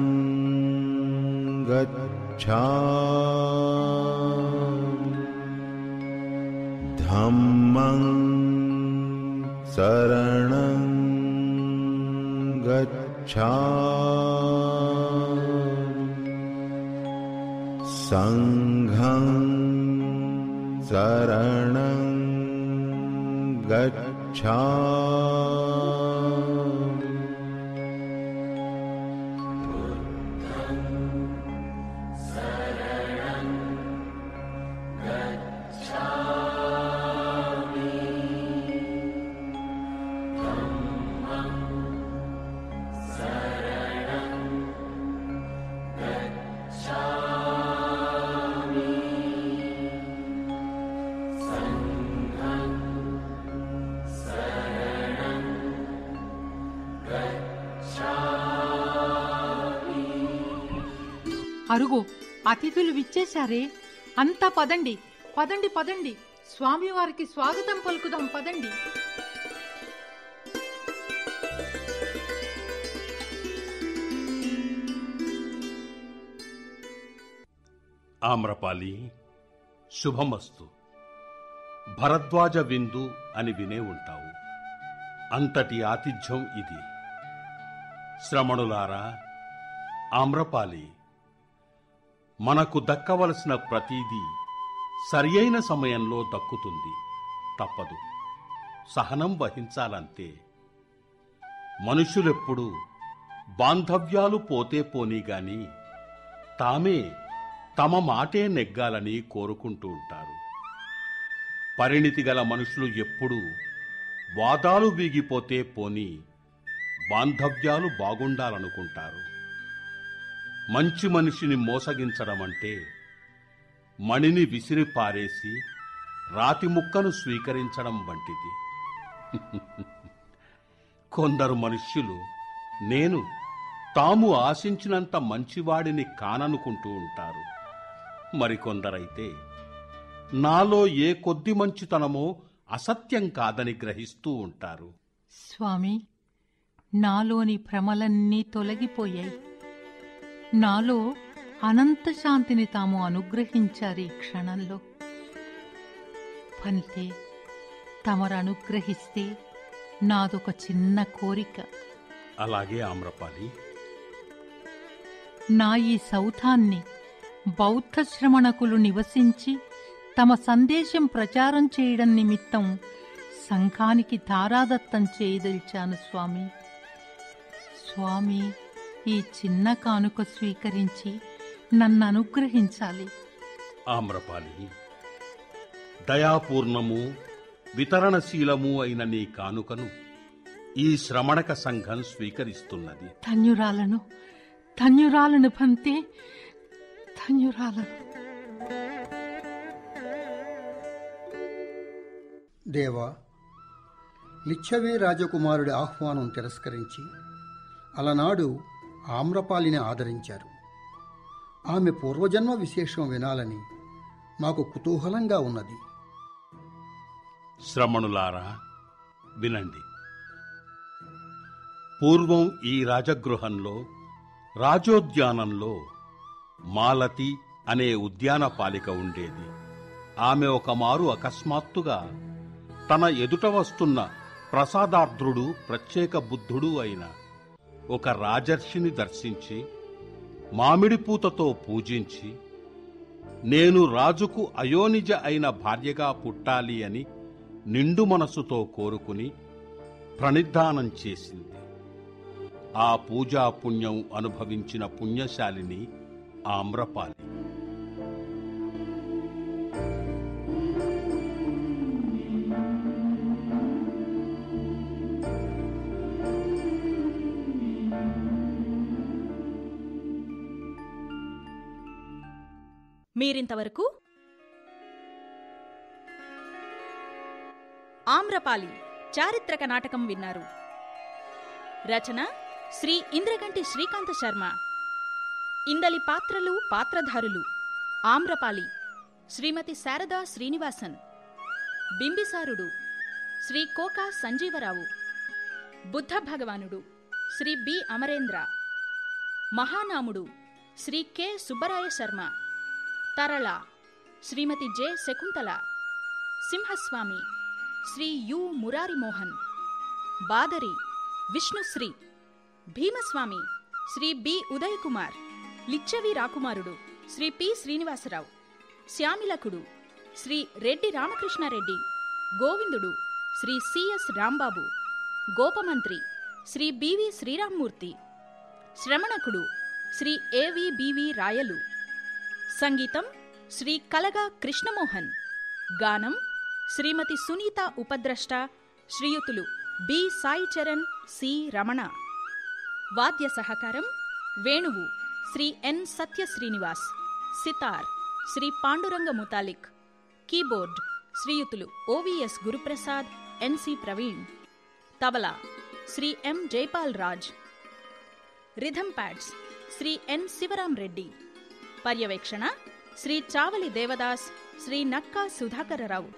गच्छामि धम्मं शरणं गच्छामि संघं शरणं गच्छामि అరుగో, అతిథులు విచ్చేశారే. అంతా పదండి పదండి పదండి, స్వామివారికి స్వాగతం పలుకుదాం. పదండి. ఆమ్రపాలి, శుభమస్తు. భరద్వాజ విందు అని వినే ఉంటావు. అంతటి ఆతిథ్యం ఇది. శ్రమణులారా, ఆమ్రపాలి, మనకు దక్కవలసిన ప్రతీదీ సరియైన సమయంలో దక్కుతుంది. తప్పదు. సహనం వహించాలంతే. మనుషులెప్పుడూ బాంధవ్యాలు పోతే పోనీ గాని తామే తమ మాటే నెగ్గాలని కోరుకుంటూ ఉంటారు. పరిణితి గల మనుషులు ఎప్పుడూ వాదాలు వీగిపోతే పోని బాంధవ్యాలు బాగుండాలనుకుంటారు. మంచి మనిషిని మోసగించడం అంటే మణిని విసిరి పారేసి రాతి ముక్కను స్వీకరించడం వంటిది. కొందరు మనుష్యులు నేను తాము ఆశించినంత మంచివాడిని కాననుకుంటూ ఉంటారు. మరికొందరైతే నాలో ఏ కొద్ది మంచితనమో అసత్యం కాదని గ్రహిస్తూ ఉంటారు. స్వామి, నాలోని భ్రమలన్నీ తొలగిపోయాయి. నాలో అనంత శాంతిని తాము అనుగ్రహించారు ఈ క్షణంలో. ఫలితే తమరు అనుగ్రహిస్తే నాదొక చిన్న కోరిక. అలాగే ఆమ్రపాలి. నా ఈ సౌధాన్ని బౌద్ధ శ్రమణకులు నివసించి తమ సందేశం ప్రచారం చేయడం నిమిత్తం సంఘానికి ధారాదత్తం చేయదలిచాను స్వామి. స్వామి, ఈ చిన్న కానుక స్వీకరించి నన్ను అనుగ్రహించాలి. ఆమ్రపాలి, దయాపూర్ణము వితరణశీలము అయిన నీ కానుకను ఈ శ్రమణక సంఘం స్వీకరిస్తున్నది. ధన్యురాలను ధన్యురాలను భంతే, ధన్యురాలను. దేవా, లిచ్ఛవి రాజకుమారుడి ఆహ్వానం తిరస్కరించి అలనాడు ఆమ్రపాలిని ఆదరించారు. ఆమె పూర్వజన్మ విశేషం వినాలని మాకు కుతూహలంగా ఉన్నది. శ్రమణులారా వినండి. పూర్వం ఈ రాజగృహంలో రాజోద్యానంలో మాలతి అనే ఉద్యానపాలిక ఉండేది. ఆమె ఒకమారు అకస్మాత్తుగా తన ఎదుట వస్తున్న ప్రసాదార్ద్రుడు ప్రత్యేక బుద్ధుడు అయిన ఒక రాజర్షిని దర్శించి మామిడి పూతతో పూజించి నేను రాజుకు అయోనిజ అయిన భార్యగా పుట్టాలి అని నిండు మనసుతో కోరుకుని ప్రణిధానం చేసింది. ఆ పూజా పుణ్యం అనుభవించిన పుణ్యశాలిని ఆమ్రపాలి. మీరింతవరకు ఆమ్రపాలి చారిత్రక నాటకం విన్నారు. రచన శ్రీ ఇంద్రగంటి శ్రీకాంత శర్మ. ఇందలి పాత్రలు పాత్రధారులు: ఆమ్రపాలి శ్రీమతి శారదా శ్రీనివాసన్, బింబిసారుడు శ్రీ కోకా సంజీవరావు, బుద్ధ భగవానుడు శ్రీ బి అమరేంద్ర, మహానాముడు Shri K Subbaraya Sharma, Tarala Shrimati J Shakuntala, Simhaswami Shri U Murari Mohan, Badari Vishnushri, Bhimaswami Shri B Uday Kumar, Lichchavi రాకుమారుడు శ్రీ పి శ్రీనివాసరావు, శ్యామిలకుడు శ్రీ రెడ్డి రామకృష్ణారెడ్డి, గోవిందుడు శ్రీ సిఎస్ రాంబాబు, గోపమంత్రి శ్రీ బివి శ్రీరామ్మూర్తి, శ్రమణకుడు శ్రీ ఏవిబివి రాయలు. సంగీతం శ్రీ కలగా కృష్ణమోహన్. గానం శ్రీమతి సునీత ఉపద్రష్ట, శ్రీయుతులు బి సాయి చరణ్, సి రమణ. వాద్య సహకారం వేణువు శ్రీ ఎన్ సత్య శ్రీనివాస్, సితార్ శ్రీ పాండురంగ ముతాలిక్, కీబోర్డ్ శ్రీయుతులు OVS Guruprasad, NC Praveen, tabla Shri M Jaipal Raj, rhythm pads Shri N Shivaram Reddy, పర్యవేక్షణ శ్రీ చావలి దేవదాస్, శ్రీ నక్కా సుధాకరరావు,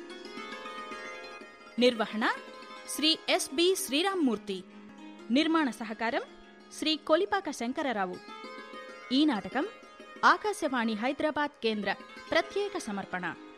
నిర్వహణ శ్రీ ఎస్బి శ్రీరామ్మూర్తి, నిర్మాణ సహకారం శ్రీ కొలిపాక శంకరరావు. ఈ నాటకం ఆకాశవాణి హైదరాబాద్ కేంద్ర ప్రత్యేక సమర్పణ.